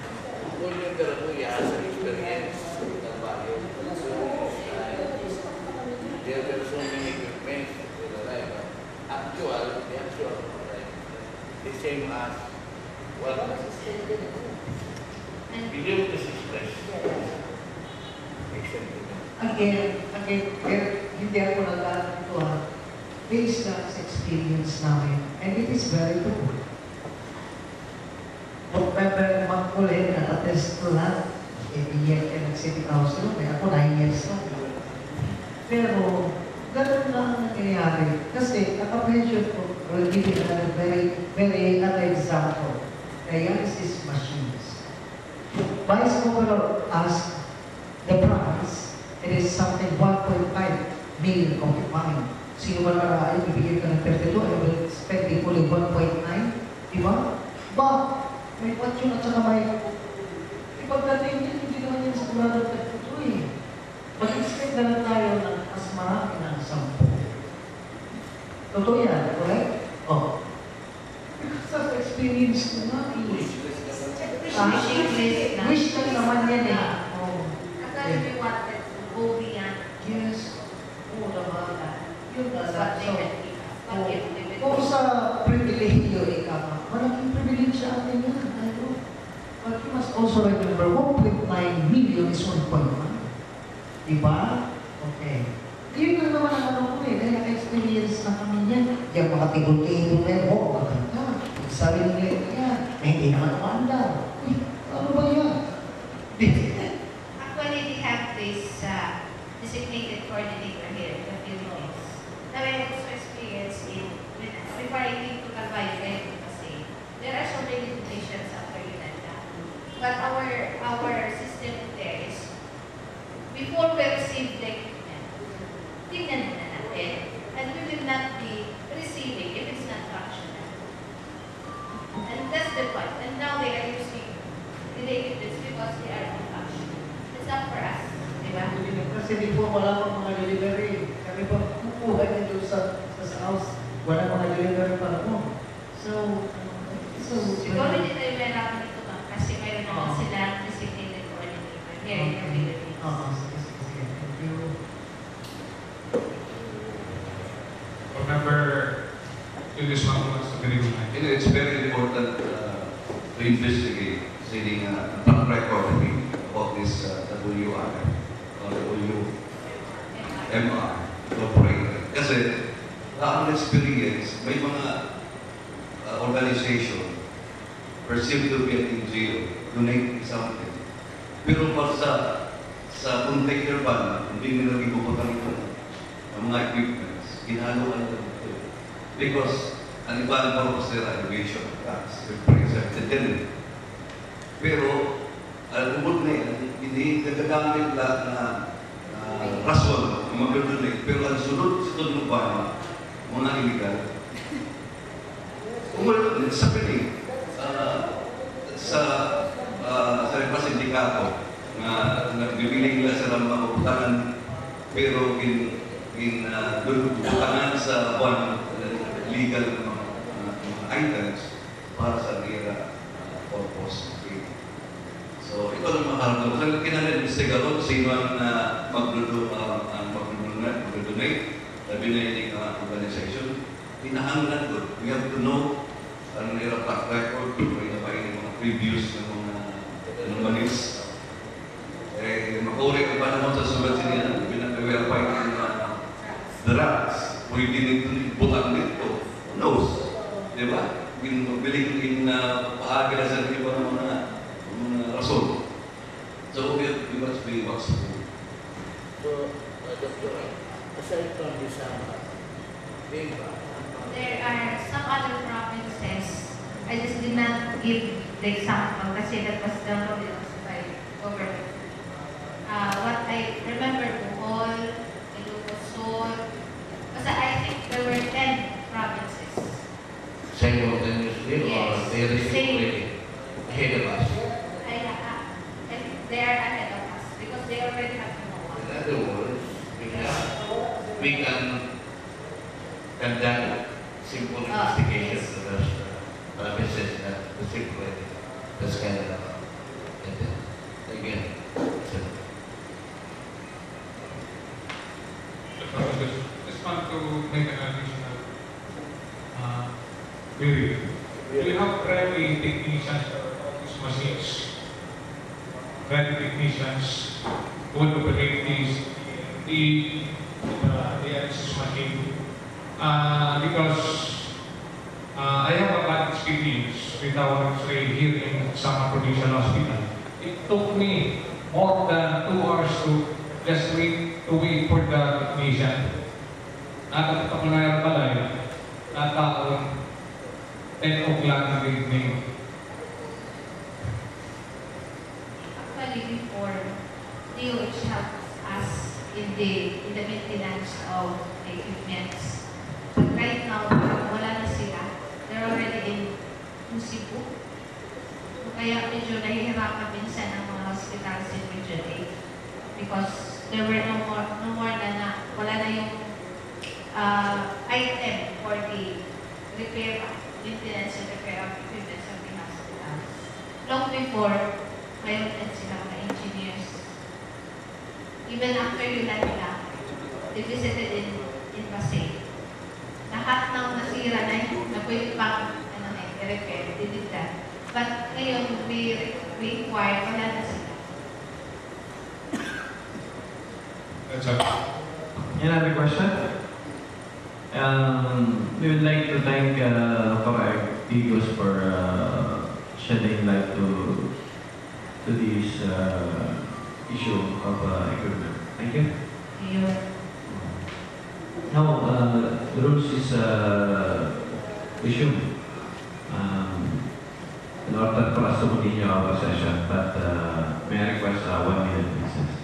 There are so many equipment in the life. Actual, the actual, right? The same as what And believe this express. Again, again, eh, hindi ako nag-aaral ito ha. Based lang sa experience namin. And it is very true. November month ko rin, natatest ko lang. Every year ka nag-city council. May ako nine years lang. Pero, ganun lang ang nangyayari. Kasi, naka-mention ko, will give you another very, very another example. Dialysis machines. Vice Governor asked the price, it is something one point five million occupied. Sino man maraayon, bibigyan ka ng thirty-two, I will expect only one point nine. Diba? But, may patsyon at saka may ipagdating yan, hindi naman yan sigurado thirty-two eh. Mag-expect na lang tayo ng mas marami ng sampo. Totoo yan, correct? Oh. Because of experience ko nga eh. Ah, wish lang naman yan eh. Oh. actually we wanted to go beyond Yes. Oo naman. Yun na what lang. they So, can give us. Not oh, give them it. kung sa privilehiyo ika ka, malaking privilege sa atin yan. Ano? But you must also remember, one point nine million is one point nine. Diba? Okay. Yun lang naman ang ano ko eh, dahil na-experience na kami yan. Yung mga tibol-tibol na yun, oh, maganda. Sabi nila yan, eh, hindi naman umanda. Uy, ano ba yan? Actually, we have this uh, designated coordinator here in the Philippines. Now, I also experienced in, before I came to Calvario, kasi there are so many limitations after Yolanda. But our, our system there is, before we receive the equipment, tingnan muna natin, and we will not be receiving if it's not functional. And that's the point. And now they are using the equipment because they are not functional. It's up for us, di ba? Kasi before wala pang mga delivery. Kami pa kukuha niya doon sa, sa house. Wala mga delivery pa ako. So, so, Siguro hindi tayo mahirapan nito ba? Kasi mayroon naman Oo. sila designated coordinator here in the Philippines. Oo, sige, sige, sige. Thank you. Remember, yung this one was the beginning of You know, it's very important uh, to investigate saying uh, track record of this uh, W R or W M R operator. Kasi ang experience, may mga uh, organization perceived to be an N G O, donate something. Pero pag sa sa container ban, hindi nila ibubutan ito ng mga equipments, ginagawa ito dito. Because ang ibang purpose nila, elevation, tax, represented din. Pero, alam mo na yan, hindi nagagamit lang na uh, rason na mag-donate, pero ang sunod sa tunong buwan, mga illegal. Kung wala, sa piling, uh, sa uh, sa iba sindikato, na nagbibiling nila sa mga utangan, pero in, in uh, utangan sa buwan, uh, legal na mga, uh, mga items para sa nila uh, purpose. Okay. So, ito ang makaharap. So, kinanag-investigador, sino ang uh, mag-donate, sabi na yung uh, organization, pinahanglan ko. We have to know ang nila track record, may napain yung mga previews ng mga anomalies. Eh, makuri ang panahon sa sulat siniya, pinag-verify ng uh, drugs, pwede nito butang nito. Who knows? Diba? Biling in uh, paagi na sa iba ng mga mga rason. So, we, we must be watchful. So, uh, Doctor, aside from this Samar, there are some other provinces. I just did not give the example kasi that was downloaded also by government. Uh, what I remember, Bohol, Ilocos, kasi I think there were ten provinces. Simultaneously, or Yes, they receive same. already ahead of us? I, uh, I think they are ahead of us because they already have the know. In other words, we can, we can conduct simple Ah, investigation yes. to those uh, provinces that receive already this kind of uh, intent. Again, so, Just want to make an additional uh, query. Do you have ready technicians for all these machines? Ready technicians who will operate these, the, uh, the analysis machine? Uh, because uh, I have a bad experience with our X-ray here in Samar Provincial Hospital. It took me more than two hours to just wait to wait for the technician. At ako na yung balay, at taon ten o'clock in the evening. Actually, before, D O H helps us in the in the maintenance of the equipments. But right now, wala na sila. They're already in Cebu. Kaya medyo nahihirapan minsan ang mga hospitals in Region eight because there were no more, no more na, na wala na yung uh, item for the repair, maintenance and repair of equipment sa the hospital. Long before, mayroon din sila mga engineers. Even after Yulan nila, they visited in, in Pasay. Lahat ng nasira na yun, na pwede pang ano, i-repair, they did that. But ngayon, we, we inquire, wala na sila. That's all. Any other question? Um, we would like to thank uh, Doctor Tigos for uh, shedding light to to this uh, issue of uh, equipment. Thank you. Yun. Now, uh, the rules is uh, resumed. Um, in order for us to continue our session, but uh, may I request uh, one minute recess.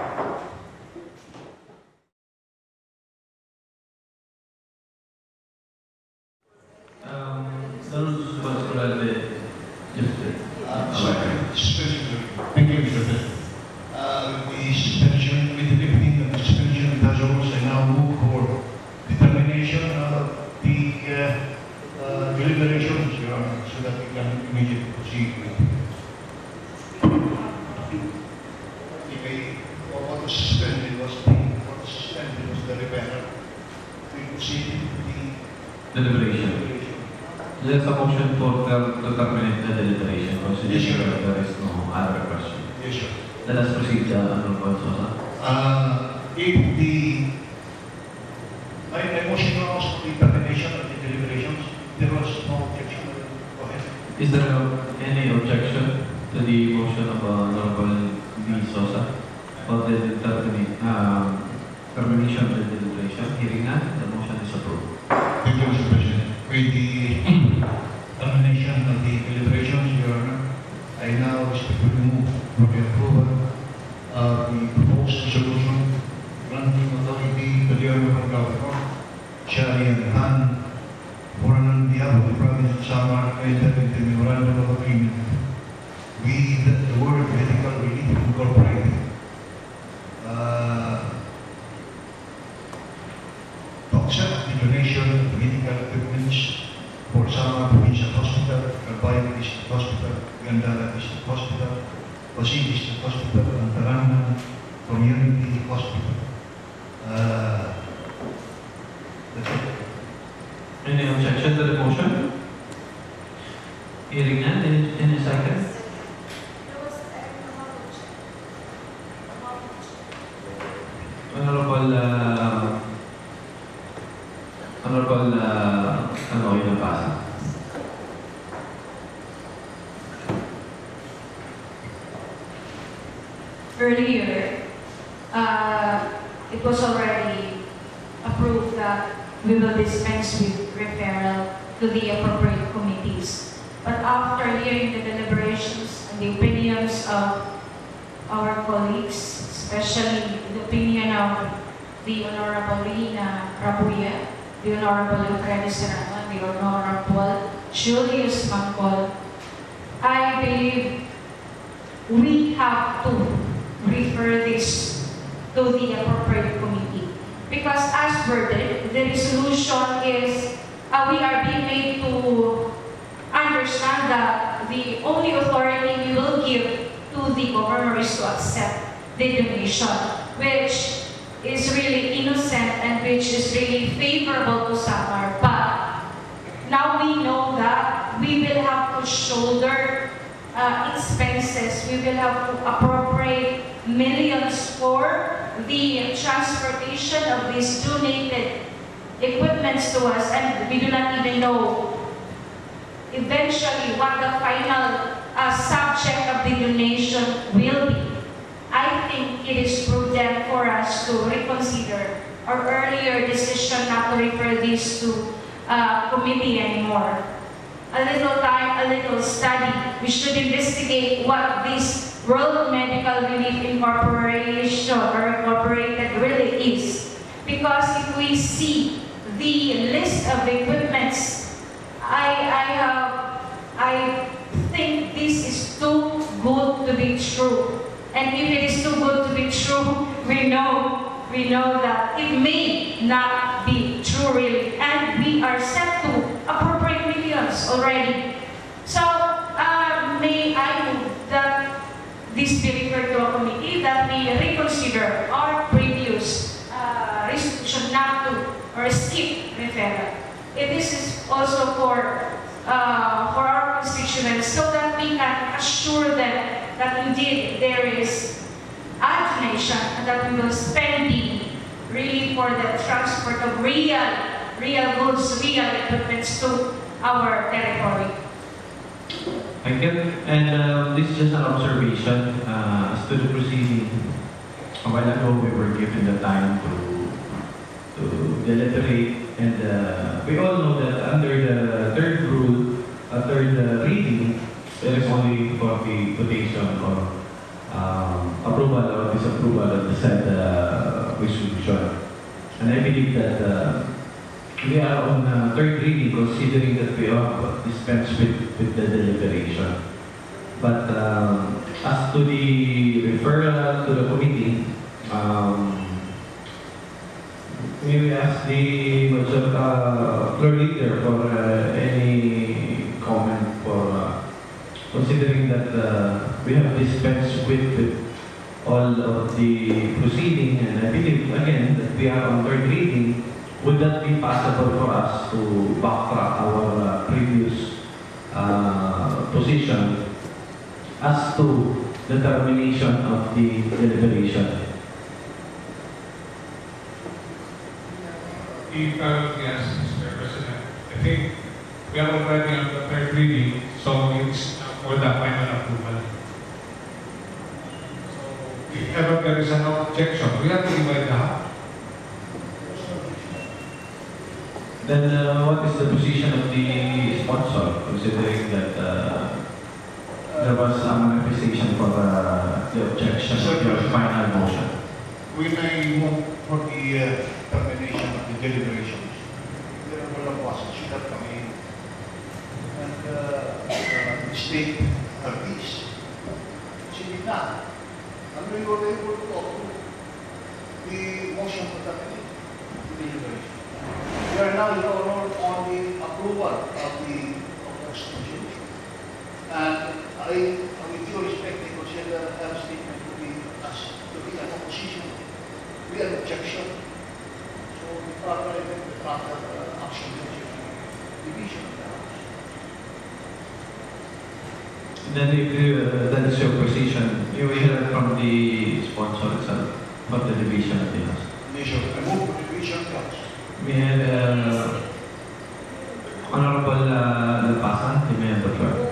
Um, the rules was already just Uh, sorry, suspension. Thank you, Mister President. Uh, the suspension, with the lifting of the suspension of the rules, I now move for determination of the uh, uh, deliberations, Your Honor, so that we can immediately proceed with. If I, what was suspended was the, what was suspended was the repair. We proceeded to the Deliberation. deliberation. There's a motion for ter- to terminate the deliberation. Considering Yes, Your that there is no other question. Yes, sir. Let us proceed, uh, Honorable Sosa. Uh, if the, my, my motion was for the termination of the deliberations, there was no objection. Go ahead. Is there any objection to the motion of uh, Honorable V. Sosa for the termina- um, termination of the deliberation? Hearing none, the motion is approved. Thank you, Mister President. With the termination of the deliberations, Your Honor, I now respectfully move for the approval of the proposed resolution Governor, Shari and Han, for on behalf of the province of Samar, enter into memorandum of agreement with the World Medical Relief Incorporated. Uh, to accept the donation of medical equipment for Samar Provincial Hospital, Calbayog District Hospital, Gandara District Hospital, Pasig District Hospital, and Tarangan Community Hospital. Uh, that's it. Any objection to the motion? Hearing none, any, any second? Honorable, uh, Honorable, uh, ano yung pasa? Earlier, uh, it was already approved that we will dispense with referral to the appropriate committees. But after hearing the deliberations and the opinions of our colleagues, especially the opinion of the Honorable Rina Rabuya, the Honorable Lucredo Serrano, the Honorable Julius Mangkol, I believe we have to refer this to the appropriate committee. Because as worded, the resolution is, uh, we are being made to understand that the only authority we will give to the governor is to accept the donation, which is really innocent and which is really favorable to Samar. But now we know that we will have to shoulder uh, expenses. We will have to appropriate millions for the transportation of these donated equipments to us, and we do not even know eventually what the final uh, subject of the donation will be. I think it is prudent for us to reconsider our earlier decision not to refer this to uh, committee anymore. A little time, a little study. We should investigate what this World Medical Relief Incorporation or Incorporated really is. Because if we see the list of equipments, I, I, have, I think this is too good to be true. And if it is too good to be true, we know, we know that it may not be true really. And we are set to appropriate millions already. So, uh, may I move that this be referred to a committee, that we reconsider our previous uh, resolution not to or skip referral. If this is also for uh, for our constituents, so that we can assure them that indeed there is a donation and that we will spend it really for the transport of real, real goods, real equipment to our territory. Thank you. And um, this is just an observation uh, as to the proceeding. A while ago, we were given the time to to deliberate, and uh, we all know that under the third rule, uh, third uh, reading, there is only for the quotation or um, approval or disapproval of the said uh, resolution. And I believe that uh, we are on uh, third reading, considering that we have dispensed with, with the deliberation. But um, as to the referral to the committee, um, maybe ask the major, uh, floor leader for uh, any comment for uh, considering that uh, we have dispensed with, with all of the proceeding, and I believe again that we are on third reading. Would that be possible for us to backtrack our uh, previous uh, position as to the termination of the deliberation? If, uh, yes, Mister President, I think we are already on the third reading, so it's for the final approval. So, if ever there is an objection, we have to divide the half. Then uh, what is the position of the sponsor, considering that uh, there was a manifestation for uh, the objection of your final motion? when I moved for the uh, termination of the deliberations, there were a process should have come in and uh, uh, state her piece. She did not. And we were able to approve the motion to terminate the deliberation. We are now in order on the approval of the of the resolution. And I, with due respect, I consider her statement to be as to be an opposition, to be an objection. So the proper, I think, the proper uh, action is the division of the House. Then if uh, that is your position, you will hear from the sponsor itself of the division of the House. Division, I move for the division of the House. We had uh, Honorable uh, Lapasan, you may have the floor.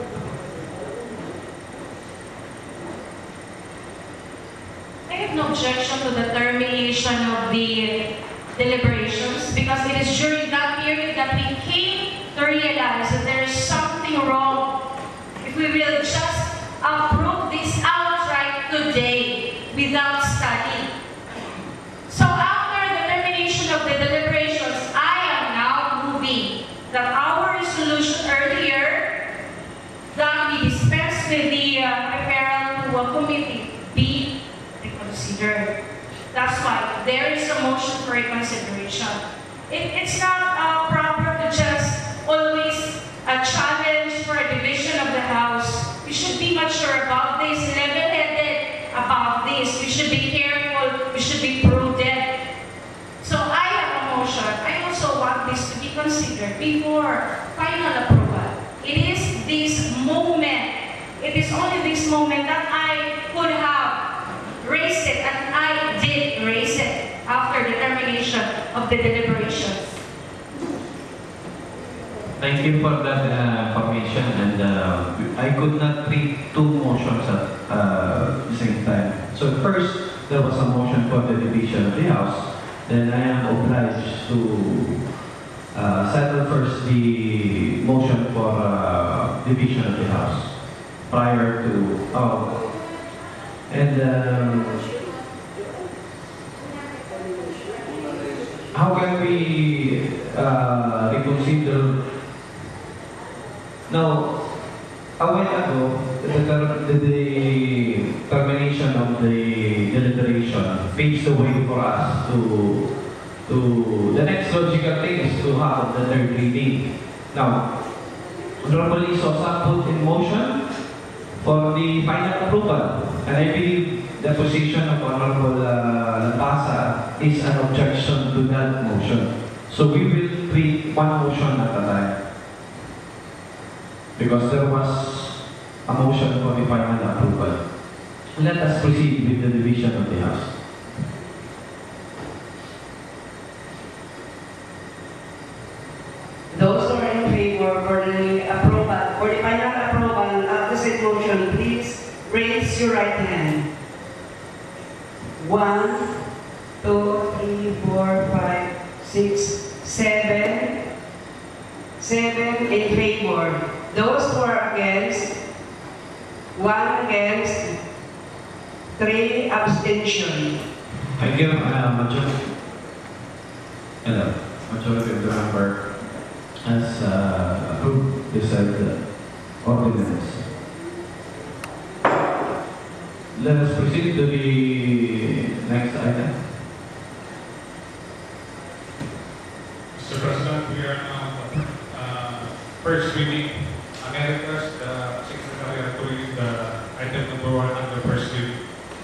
I have no objection to the termination of the deliberations because it is during that period that we came to realize that there is something wrong. If we will just approve this outright today without study. So after the termination of the deliberations, I am now moving that our resolution earlier that we dispense with the uh, referral to a committee be reconsidered. That's why there is a motion for reconsideration. It, it's not uh, proper to just always a challenge for a division of the House. We should be mature about this, level-headed about this. We should be careful. We should be prudent. So I have a motion. I also want this to be considered before final approval. It is this moment. It is only this moment that I could have raised it, and I did raise it after the termination of the deliberations. Thank you for that uh, information, and uh, I could not read two motions at uh, the same time. So first, there was a motion for the division of the House. Then I am obliged to uh, settle first the motion for uh, division of the House prior to oh, and um, how can we uh, reconsider? Now, a while ago, the, the, the termination of the deliberation paves the way for us to, to the next logical thing is to have the third reading. Now, Honorable Sosa put in motion for the final approval, and I believe the position of Honorable uh, Lapasa is an objection to that motion. So we will treat one motion at a time. Because there was a motion for the final approval. Let us proceed with the division of the House. Those who are in favor for the approval, for the final approval of the said motion, please raise your right hand. One, two, three, four, five, six, seven. Seven in favor. Those who are against, one against, three abstention. I give uh, majority, hello, majority of the member has uh, approved the said uh, ordinance. Let us proceed to the next item. Mister President, we are now uh, first reading. I request the Secretary to read the item number one under first reading.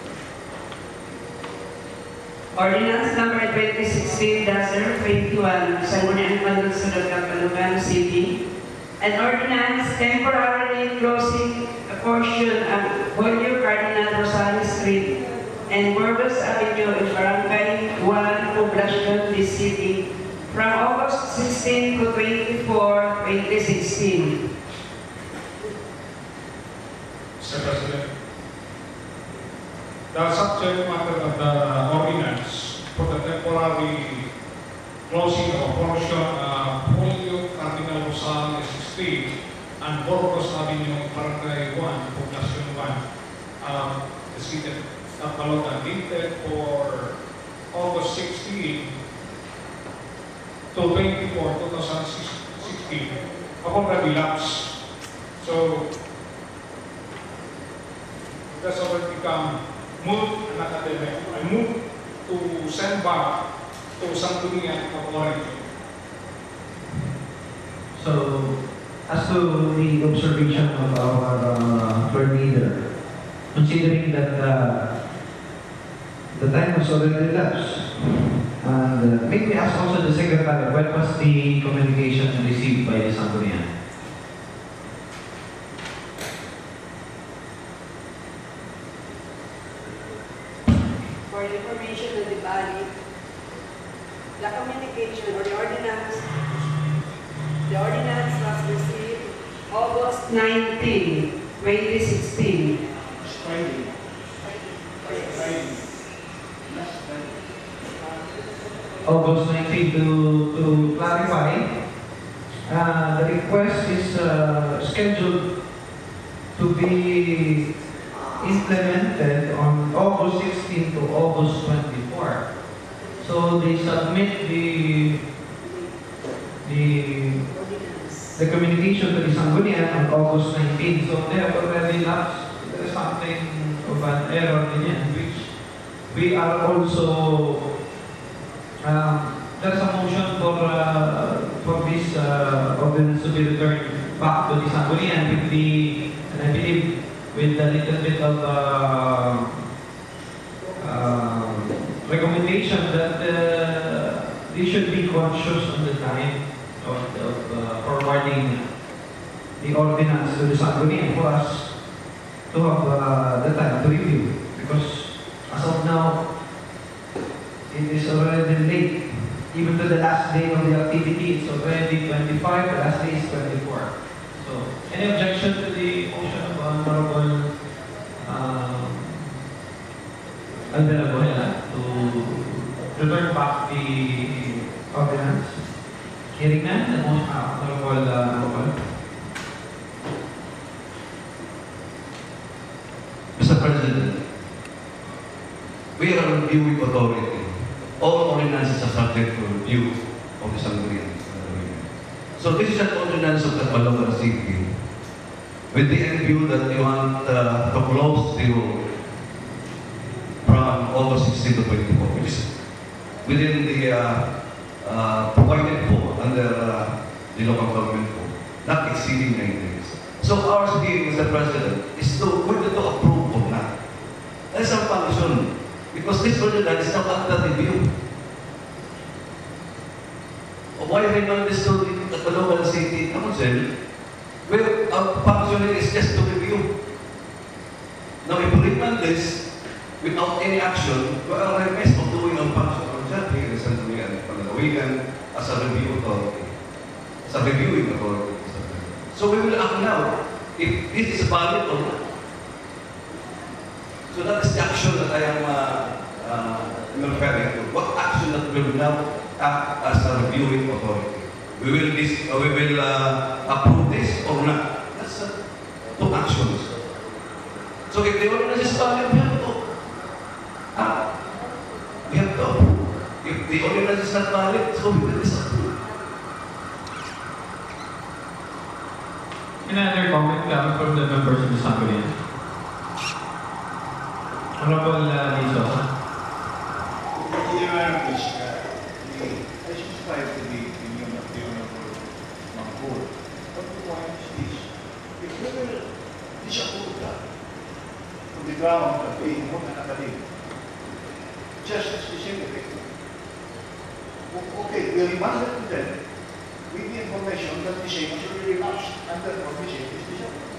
Ordinance number twenty sixteen dash zero twenty-one, Sangguniang Panlungsod, Catbalogan City. An ordinance temporarily closing a portion of Julio Cardinal Rosales Street and Burgos Avenue in Barangay one, Poblacion, this city, from August sixteen to twenty-four, twenty sixteen. Mister President, the subject matter of the ordinance for the temporary closing of a portion of Julio Cardinal Rosales Street and Burgos Avenue, Barangay one, Poblacion one, um, the city of Catbalogan, dated for August sixteen to twenty-four, twenty sixteen, ako nag-lapse. So, that's already become moved and academic. I moved to send back to Sangguniang Authority. So, as to the observation of our uh, floor leader, considering that uh, the time was already elapsed, and uh, maybe ask also the secretary, when was the communication received by the Sangguniang? For the information of the body, the communication or the ordinance, the ordinance was received August nineteenth, twenty sixteen. Friday. Friday. Last Friday. August nineteenth, to, to clarify, uh, the request is uh, scheduled to be implemented on August sixteenth to August twenty-fourth. So they submit the the the communication to the Sangguniang on August nineteenth. So they have already lapsed. There is something of an error in it, which we are also um, there's a motion for uh, for this uh, ordinance to be returned back to the Sangguniang with the, and I believe with a little bit of uh, uh, recommendation that uh, they should be conscious on the time of, of uh, forwarding the ordinance to the Sangguniang for us to have uh, the time to review, because as of now it is already late. Even to the last day of the activity, it's already twenty-five, the last day is twenty-four. So, any objection to the motion of Honorable uh, Alvera Buhela to return back the ordinance? Hearing none, the motion, uh, Honorable uh, Honorable. Mister President, we are a reviewing authority. All ordinances are subject to review of the Sangguniang. So this is an ordinance of Catbalogan City with the end view that we want uh, to close till from August sixteenth to twenty-four, which is within the uh, uh, provided for under uh, the local government code, not exceeding nine days. So ours here, Mister President, is to whether to approve or not. That's our function, because this ordinance is not under review. Why remind this to the Catbalogan City Council? Well, our function is just to review. Now, if we remind this without any action, we are remiss of doing our function. Our job here is Catbalogan as a review authority, as a reviewing authority. So we will act now if this is valid or not. So that is the action that I am uh, uh, referring to. What action that we will now act as a reviewing authority? We will, dis uh, we will uh, approve this or not. That's uh, two actions. So if the ordinance is valid, we have to act. We have to approve. If the ordinance is not valid, so we will disapprove. Any other comment coming from the members of the Sangguniang? Honorable uh, Lizosa. Your Honor, please, uh, the- I subscribe to the opinion of the Honorable Mangkul. But the point is this: if we will disapprove that on the ground of being more than academic, just as the secretary, o- okay, we remind it to them with the information that the same has already lapsed and therefore the same is disapproved.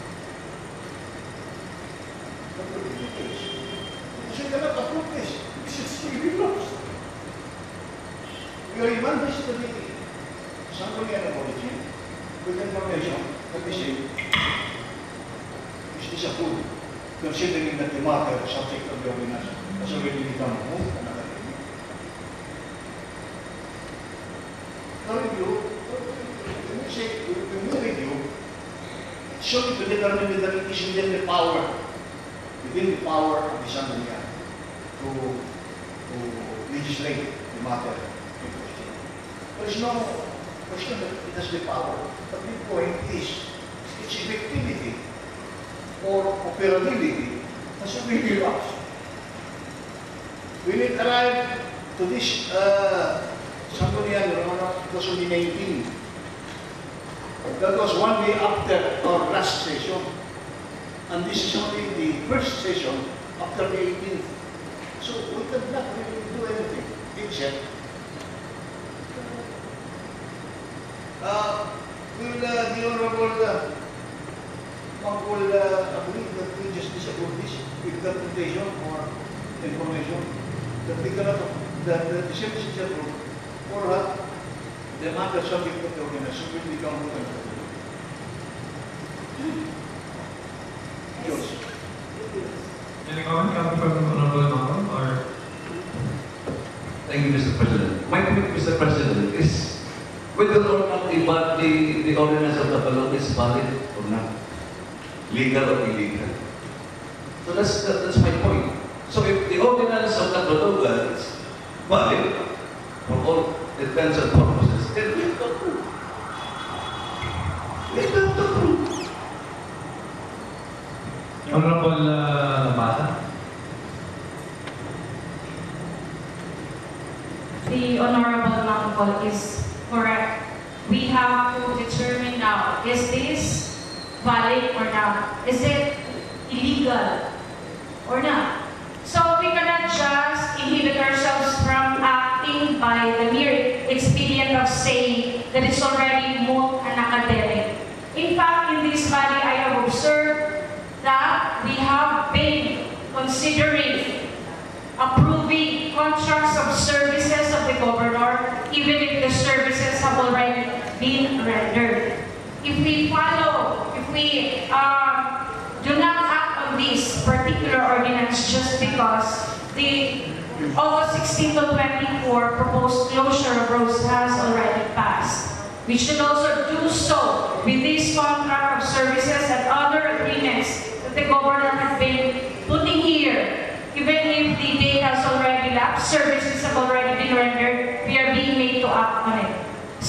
That will be the case. So you cannot approve this. This is really lost. We remind this to the Sangguniang authority with information that the same is disapproved, considering that the matter subject of the ordinance has already become moved and academic. Now review, when we say, when we review, it's only to determine that it is within the power, within the power of the Sangguniang to, to legislate the matter. There is no question that it has the power, but the point is its effectivity or operability has already lapsed. When it arrived to this, uh, somebody had it was only nineteen. That was one day after our last session. And this is only the first session after the eighteenth. So we could not really do anything except uh, will uh, the Honorable uh, Mark will uh, agree that we just disapprove this with documentation or information that we cannot, that the decision is approved or uh, the matter subject to the ordinance will become open. Yours. Any comment coming from the Honorable Malcolm or? Thank you, Mister President. My point, Mister President, is whether or not the, the, the ordinance of the Catbalogan is valid or not, legal or illegal. So that's that, that's my point. So if the ordinance of Catbalogan is valid for all intents and purposes, then we have to approve. We have to approve. Honorable uh, Nabata? The Honorable Malcolm is correct. We have to determine now, is this valid or not? Is it illegal or not? So we cannot just inhibit ourselves from acting by the mere expedient of saying that it's already moot and academic. In fact, in this valley, I have observed that we have been considering approving contracts of services of the governor, even if the services have already been rendered. If we follow, if we um, do not act on this particular ordinance just because the August sixteenth to twenty-four proposed closure of roads has already passed, we should also do so with this contract of services and other agreements that the governor has been putting here. Even if the date has already lapsed, services have already been rendered, we are being made to act on it.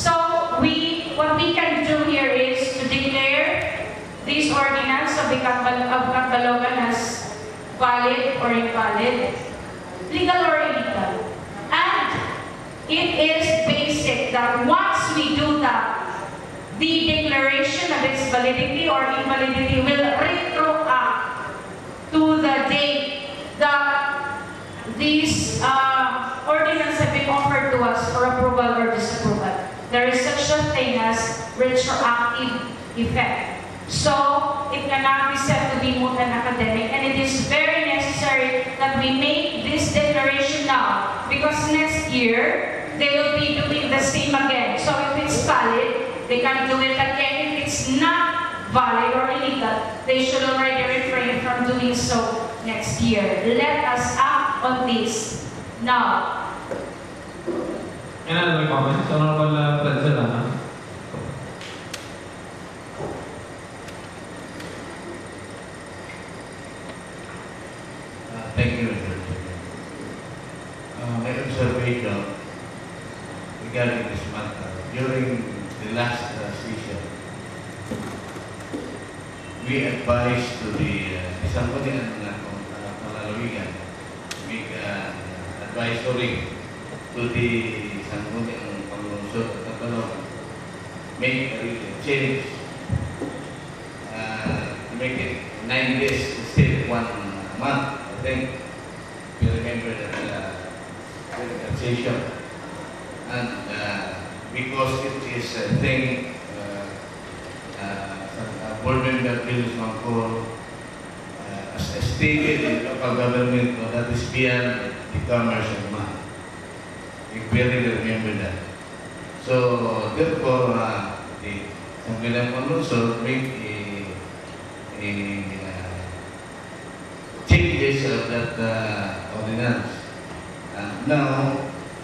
So we, what we can do here is to declare this ordinance of the Catbalogan as valid or invalid, legal or illegal. And it is basic that once we do that, the declaration of its validity or invalidity will retroact to the date that these uh, ordinances have been offered to us for approval or disapproval. There is such a thing as retroactive effect. So it cannot be said to be moot and academic, and it is very necessary that we make this declaration now, because next year they will be doing the same again. So if it's valid, they can do it again. If it's not valid or illegal, they should already refrain from doing so next year. Let us act on this now. Any other comments? Honorable uh, President? Uh, thank you, Mister President. Uh, my observation regarding this matter, during the last uh, session, we advised to the uh, somebody and Catbalogan make uh, advisory to the Sangguni and Panglungsod at Catbalogan, make a change, uh, make it nine days instead of one month. I think you remember that uh, during that session, and uh, because it is a thing. Uh, uh, Board member Bill Mangkol, uh, as stated in local government, no, that is beyond the commerce of man. We really remember that. So therefore, uh, the Sangguniang Panglungsod make a, a uh, changes of that uh, ordinance. And now,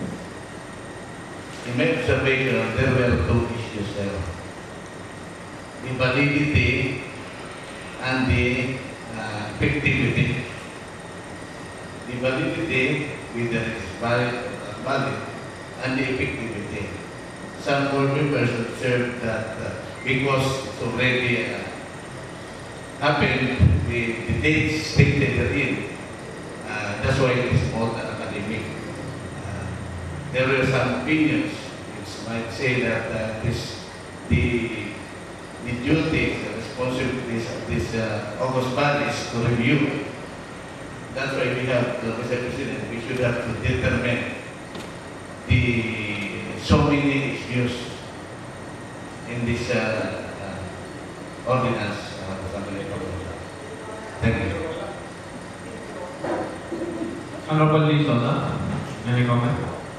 in my observation, there were two issues there. The validity and the uh, effectivity. The validity, whether it's valid valid and the effectivity. Some board members observed that uh, because it's already uh, happened, the, the dates stated therein, uh, that's why it is called academic. Uh, there were some opinions which might say that uh, this, the, the duties, the responsibilities of this uh, August body is to review. That's why we have, uh, Mister President, we should have to determine the so many issues in this uh, uh, ordinance. Uh, Thank you. Honorable Lee Sosa, any comment?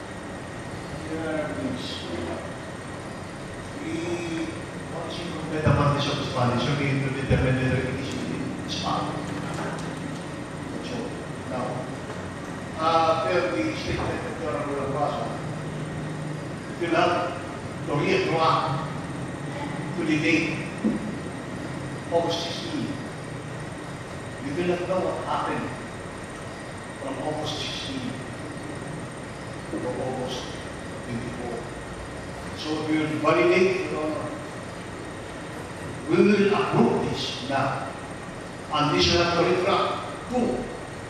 We, once you complete the practice of Spanish, you need to determine the recognition in Spanish. So, now, uh, where we state that the Honorable Plaza will have to react to the date August sixteenth. We will not know what happened from August sixteenth to August twenty-fourth. So we will validate, Your Honor. We will approve this now. And this will have to retract to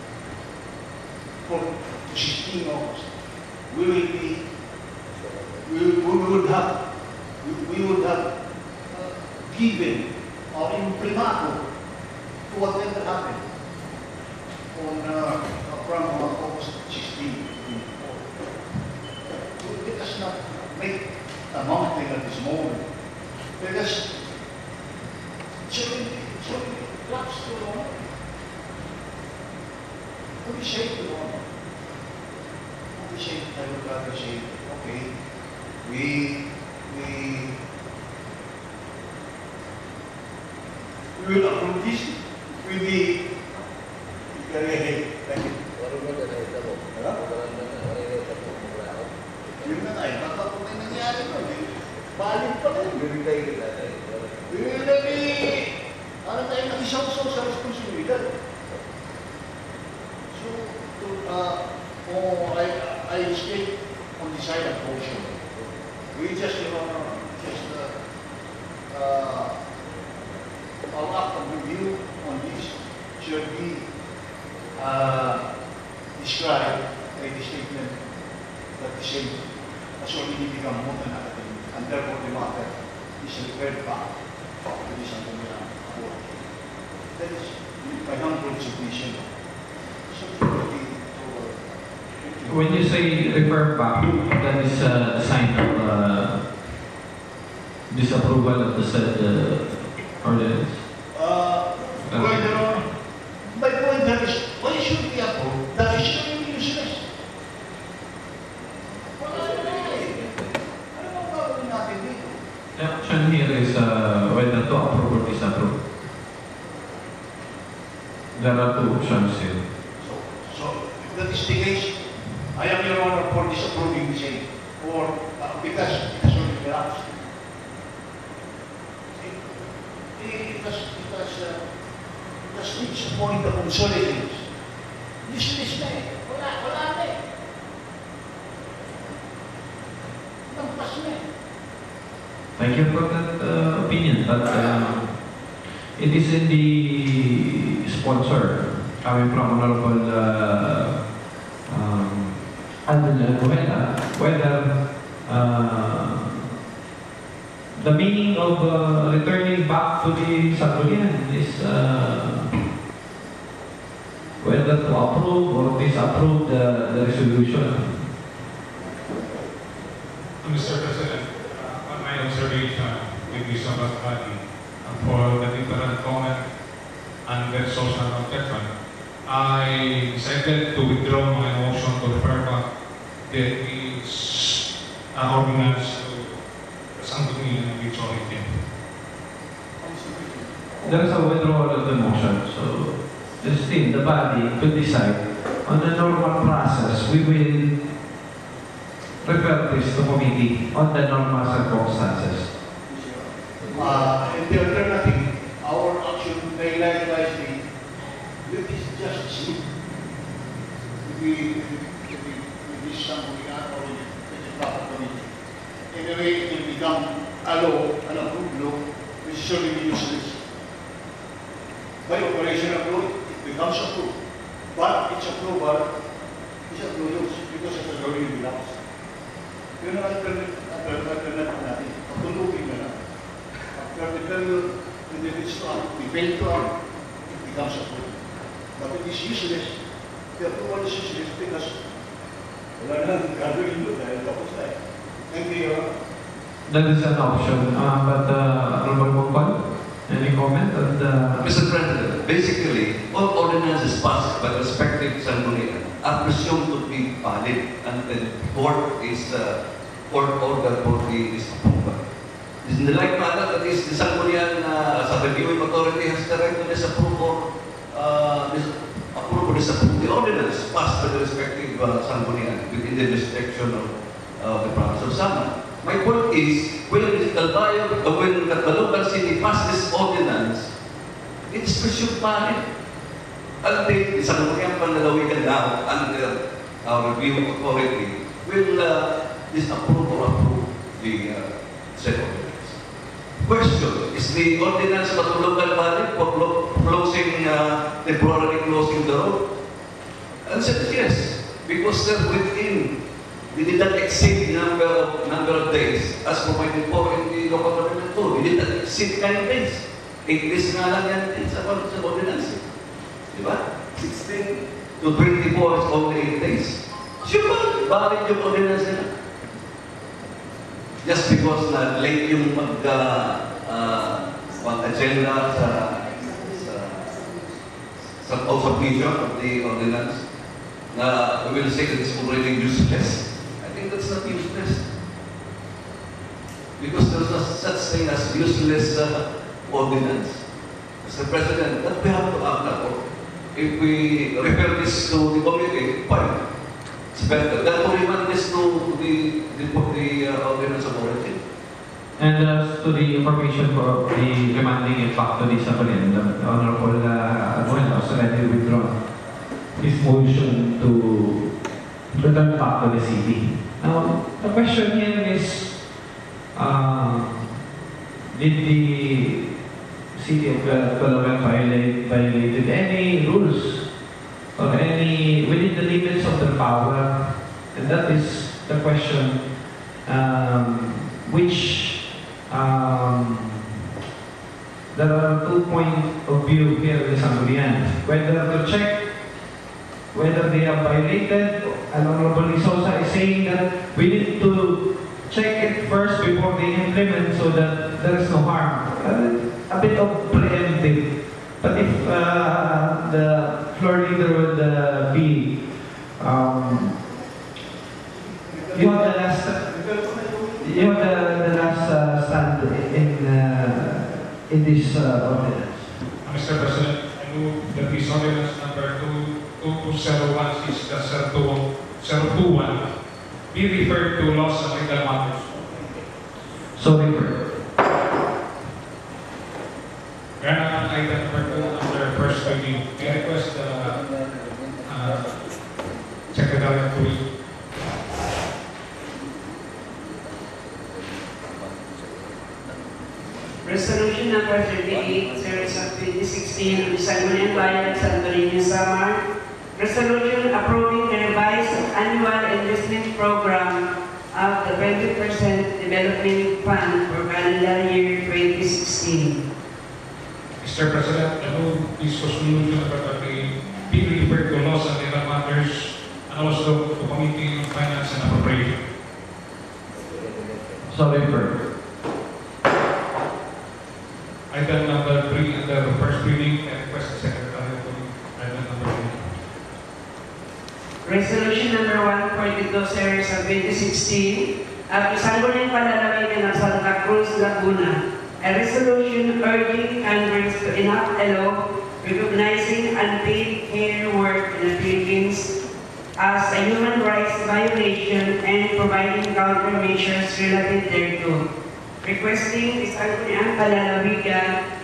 for sixteen August. We will be, we, we would have, we, we would have uh, given or imprimatur to whatever happened on uh, from uh, August sixteenth. Let us not make a mountain at this moment. Let us children, children, claps to the Lord. What do you say to the Lord? What do you say? I would rather say, okay, we, we, we will approve this with the very head. Thank you. Yun na tayo, baka kung may nangyari ko, balik pa rin. We will not be, ano tayo, nag-isaw-saw sa responsibilidad. So, to, uh, oh, I, I state on the side of motion. We just, you know, just, uh, uh, our act of review on this should be uh, described by the statement that the same has already become more than academic, and therefore the matter is referred back to the Santo Milan Court. That is my humble submission. So, When you say refer back, that is a sign of uh, disapproval of the said uh, ordinance. Uh, well, Your Honor, my point that is, why should we approve? That is really useless. Wala na eh. Ano bang gagawin natin dito? The option here is uh, whether to approve or disapprove. There are two options here. So, so if that is the case, I am Your Honor for disapproving the same, or uh, because it has already lapsed. It, it has, it has, uh, it has reached a point of obsolescence. Useless na eh. Wala, wala na eh. Lampas na eh. Thank you for that uh, opinion, but um, it is in the sponsor coming from Honorable uh, um, Alden Aguela, whether uh, the meaning of uh, returning back to the Sangguniang is uh, whether to approve or disapprove the, the resolution. Mister President, uh, on my observation with the Samar body, and for the different comment and their social objection, I decided to withdraw my motion to refer back the uh, ordinance to the Sangguniang and its origin. There is a withdrawal of the motion, so still the body could decide on the normal process. We will refer this to committee on the normal circumstances. Uh, and the alternative, our action may likewise be, with this justice, to be, to be, to be this Sangguniang or with the proper committee. Anyway, it will become a law, an approved law, which is already useless. By operation of law, it becomes approved. But its approval is of no use because it has already been lapsed. Yun ang alternate, alternate natin. Pagtulugin na lang. After the period, when it is to act, we fail to act, it becomes approved. But it is useless. The approval is useless because wala nang gagawin doon dahil tapos na eh. Thank you. That is an option. Uh, but uh, Honorable Mongkol, any comment on the... Mister President, basically, all ordinances passed by the respective Sangguniang are presumed to be valid and the court is uh, court order for the is approval. In the like manner, that is the Sangguniang uh, as a reviewing authority has the right to disapprove or uh, dis approve or disapprove the ordinance passed by the respective uh, Sangguniang within the jurisdiction of uh, the province of Samar. My point is, when Calbayo, uh, when Catbalogan City passed this ordinance, it is presumed valid. Until the Sangguniang Panlalawigan now, under our review authority, will uh, disapprove or approve the uh, said ordinance. Question, is the ordinance Catbalogan valid for closing, uh, temporarily closing the road? Answer is yes, because they're within. They did not exceed the number of, number of days as provided for in the local government tool. They did not exceed nine days. Eight days nga lang yan sa, sa ordinance. Diba? sixteen to twenty-four is only eight days. Sure, bakit yung ordinance nila? Just because na late yung mag, uh, uh, mag-agenda sa, sa, sa observation of the ordinance, na we will say that it's already useless. I think that's not useless. Because there's no such thing as useless uh, ordinance. Mister President, that we have to act upon. If we refer this to the committee, fine. It's better than to remand this to the, the, the uh, ordinance of origin. And as to the information for the remanding it back to the Sangguniang, the Honorable uh, Abuelo has already withdrawn his motion to return back to the city. Now, the question here is, uh, did the City of Catbalogan violate violated any rules or any within the limits of their power? And that is the question, um, which um, there are two points of view here in Sangguniang. Whether to check whether they have violated, and Honorable Lisosa is saying that we need to check it first before they implement so that there is no harm. Uh, a bit of preemptive. But if uh, the floor leader would uh, be, um, you have the last, you have the, the last uh, stand in uh, in this uh, ordinance. Mister President, I move that this ordinance number two two zero one six zero two one be referred to laws and legal matters. So refer. Kaya item number two under first reading, I request the uh, uh, Secretary of Police. Resolution number thirty-eight, series of twenty sixteen, of the Sangguniang Bayan, Sangguniang Samar. Resolution approving the revised annual investment program of the twenty percent Development Fund for calendar year twenty sixteen. Mister President, I move this resolution number thirty-eight be referred to laws and legal matters and also to Committee on Finance and Appropriation. So refer. Item number three under the first reading, I request the Secretary to item number three. Resolution number one forty-two, series of twenty sixteen, of the Sangguniang Panlalawigan of Santa Cruz, Laguna. A resolution urging Congress to enact a law recognizing unpaid care work in the Philippines as a human rights violation and providing countermeasures related thereto. Requesting the Sangguniang Panlalawigan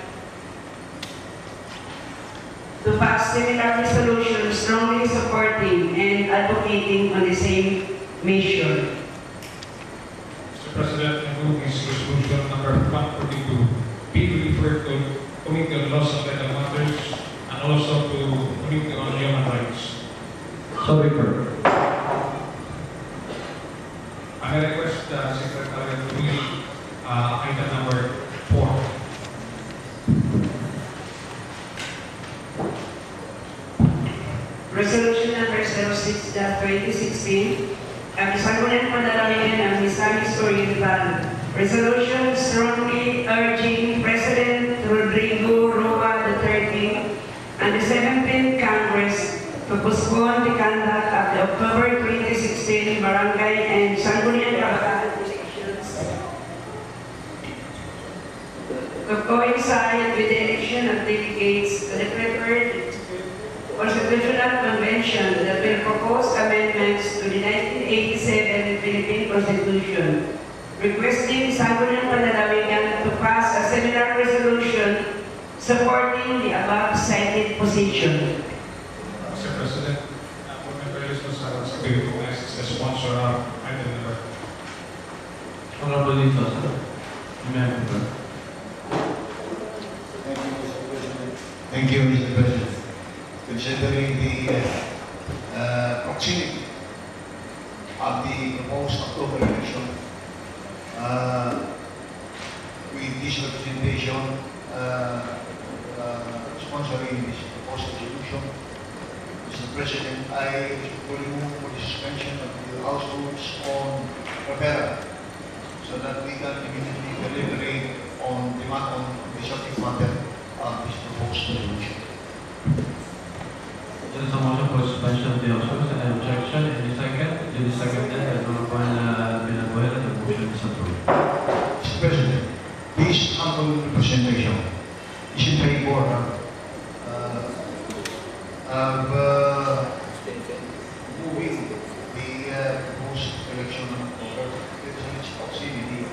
to pass similar resolutions strongly supporting and advocating on the same mission. Mister President, I move this resolution number one forty-two be referred to Committee on Laws and Legal Matters and also to Committee on Human Rights. So refer. I request the Secretary to read uh, item number four. Resolution number zero six twenty sixteen, ang Sangguniang Panalangin ng Islamic Oriental. Resolution strongly urging President Rodrigo Roa Duterte and the seventeenth Congress to postpone the conduct of the October twenty sixteen Barangay and Sangguniang Kabataan elections to coincide with the election of delegates to the preferred Constitutional Convention that will propose amendments to the nineteen eighty-seven Philippine Constitution, requesting Sangguniang Panlalawigan to pass a similar resolution supporting the above cited position. Mister President, uh, board members was uh, be recognized as the sponsor of item number. Honorable Lito, sir. You may have the floor. Thank you, Mister President. Thank you, Mister President. Considering the uh, proximity of the proposed October election, uh, with this representation uh, uh, sponsoring this proposed resolution, Mister President, I fully move for the suspension of the House rules on referral so that we can immediately deliberate on the matter, on the subject matter of this proposed resolution. There is a motion for suspension of the House rules and objection. Any second? It is seconded. I don't know when Binabuel and the motion is approved. Mister President, this humble representation is in favor of, uh, of uh, moving the uh, proposed election over its proximity.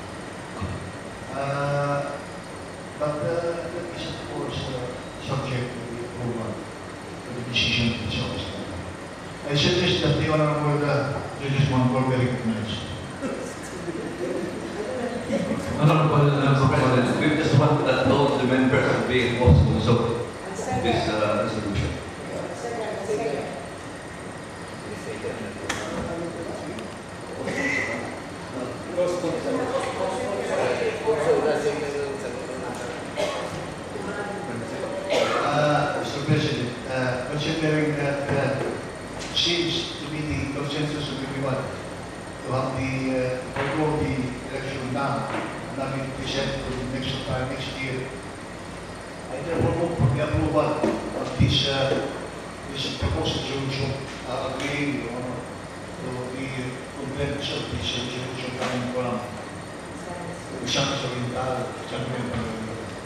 Uh, but uh, that is, of course, uh, subject to the approval of the decision of the House. I suggest that the Honorable uh, Judges Mongol be recognized. Honorable Mister President, we just want that all the members are being possible so this uh, resolution. Uh, Mister President, uh, considering that uh, seems to be the consensus of everyone to have the uh, forego the election now, and have it present to the next time next year, I therefore hope for the approval of this uh, this proposed resolution, uh, agreeing uh, to the contents of this resolution coming from the Islamic Oriental Champion.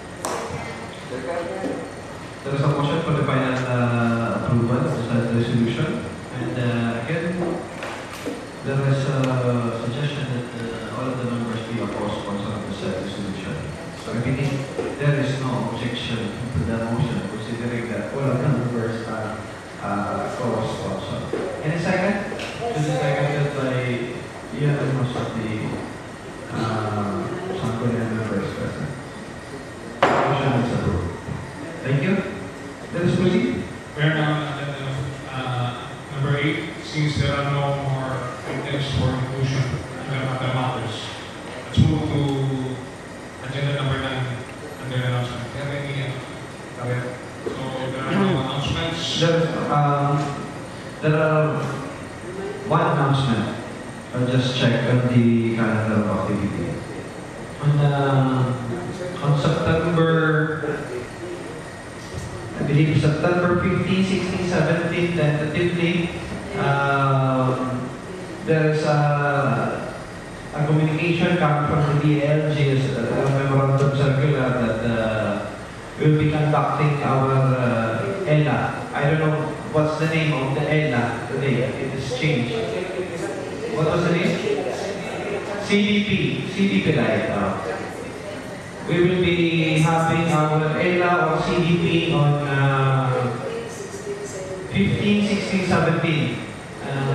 There is a motion for the final uh, approval of the resolution. And uh, again, there is a suggestion that uh, all of the members be a co-sponsor of the said resolution. So I believe there is no objection to the motion, considering that all of the members are uh, co-sponsor. Any second? This is seconded by unanimous of the uh, Sangguniang members present. Motion is approved. Thank you. Let us proceed. We are now at item uh, number eight. Since there are no more items for inclusion under other matters, let's move to agenda number nine under announcement. Do you have any uh, so there are no announcements. There, um, there are one announcement. I'll just check on the calendar of activity. On, uh, on September, I believe September fifteenth, sixteenth, seventeenth, tentatively, um, there's a, a communication coming from the D L G, a memorandum circular that uh, we'll be conducting our uh, E L A. I don't know what's the name of the E L A today. It has changed. What was the name? C D P. C D P, right? Uh, we will be having our E L A or C D P on uh, fifteen, sixteen, seventeen. And uh,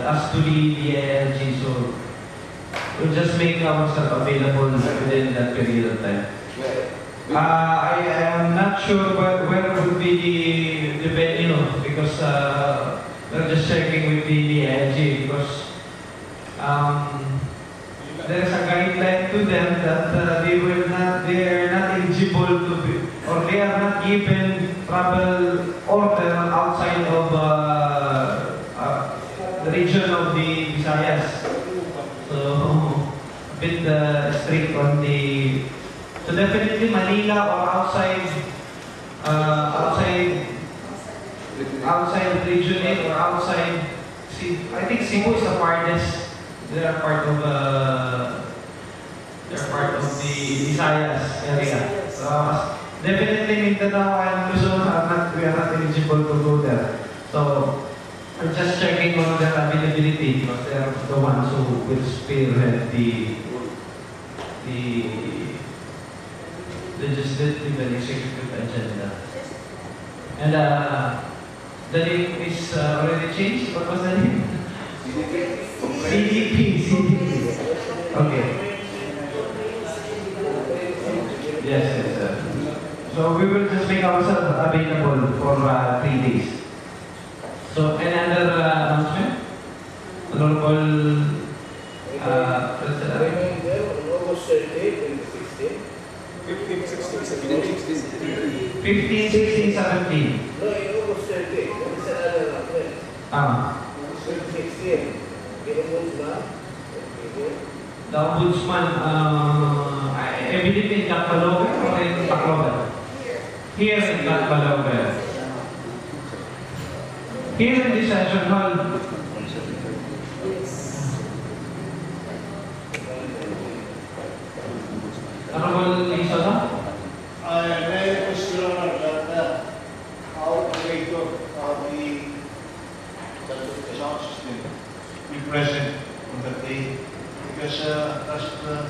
as to the D I L G, so we'll just make ourselves available within that period of time. Uh, I am not sure where, where would be the, the venue, because uh, we're just checking with the D I L G, because um, there's a guideline to them that uh, they will not, they are not eligible to be, or they are not given travel order outside of uh, uh, the region of the Visayas. So a bit uh, strict on the, so definitely Manila or outside, uh, outside, outside region eight or outside, I think Cebu is the farthest. They are part of uh, they are part of the Visayas area. So uh, definitely Mindanao and Luzon are not, we are not eligible to go there. So I'm just checking on their availability, because they are the ones who will spearhead the the legislative and executive agenda. And uh, the name is uh, already changed. What was the name? C D P, C D P. Okay. Yes, yes, sir. So we will just make ourselves available for uh, three days. So any other uh, announcement? Honorable uh, President. fifteen, sixteen, seventeen. fifteen, sixteen, seventeen. No, in August thirty. What is another announcement? Ah. sixteen. The ombudsman. The ombudsman, uh, I, I believe in Catbalogan or in Catbalogan? Here in Catbalogan. Here in the session hall. Honorable Lisa? I may question that uh, our operator of the sound system be present on that day, because uh, that's the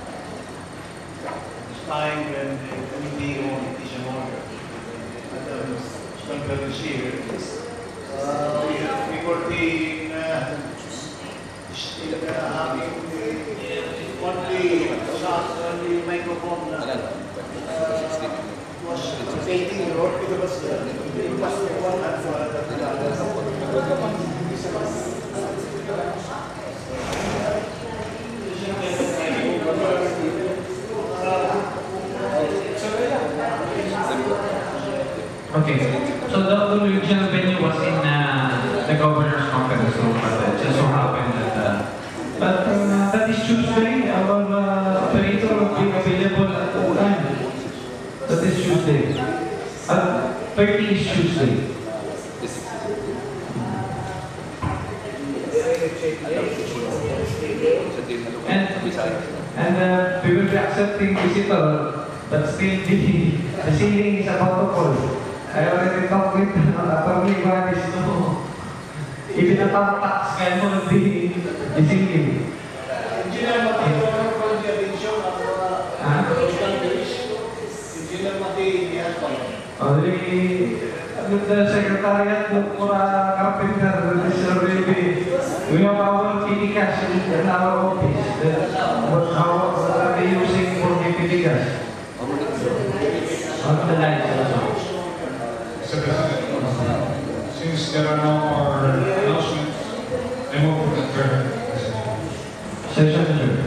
time when the committee on it is in order. And um, Stanford is here. Uh, we have difficulty in, uh, in uh, having the, on the sound, on the microphone. Uh, was taking road because uh, it was the one that Okay, so the original venue was in uh, the governor's conference room, but it just so happened that, uh, but uh, that is Tuesday, our uh, operator will be available at all time. That is Tuesday. Uh, thirty is Tuesday. And, and uh, we will be accepting visitor, but still the, the ceiling is about to fall. I already talked with Attorney Guadis, no. Even a tax kaya mo ng the ceiling. Engineer Mati, ano po yung attention of Engineer Mati, yan po. Oh, the Secretariat of Carpenter, this already, we have our P D cash in our office. What, how, what are they using for the P D cash? On the lights also. Mister President, since there are no more announcements, I move to adjourn. Session adjourned.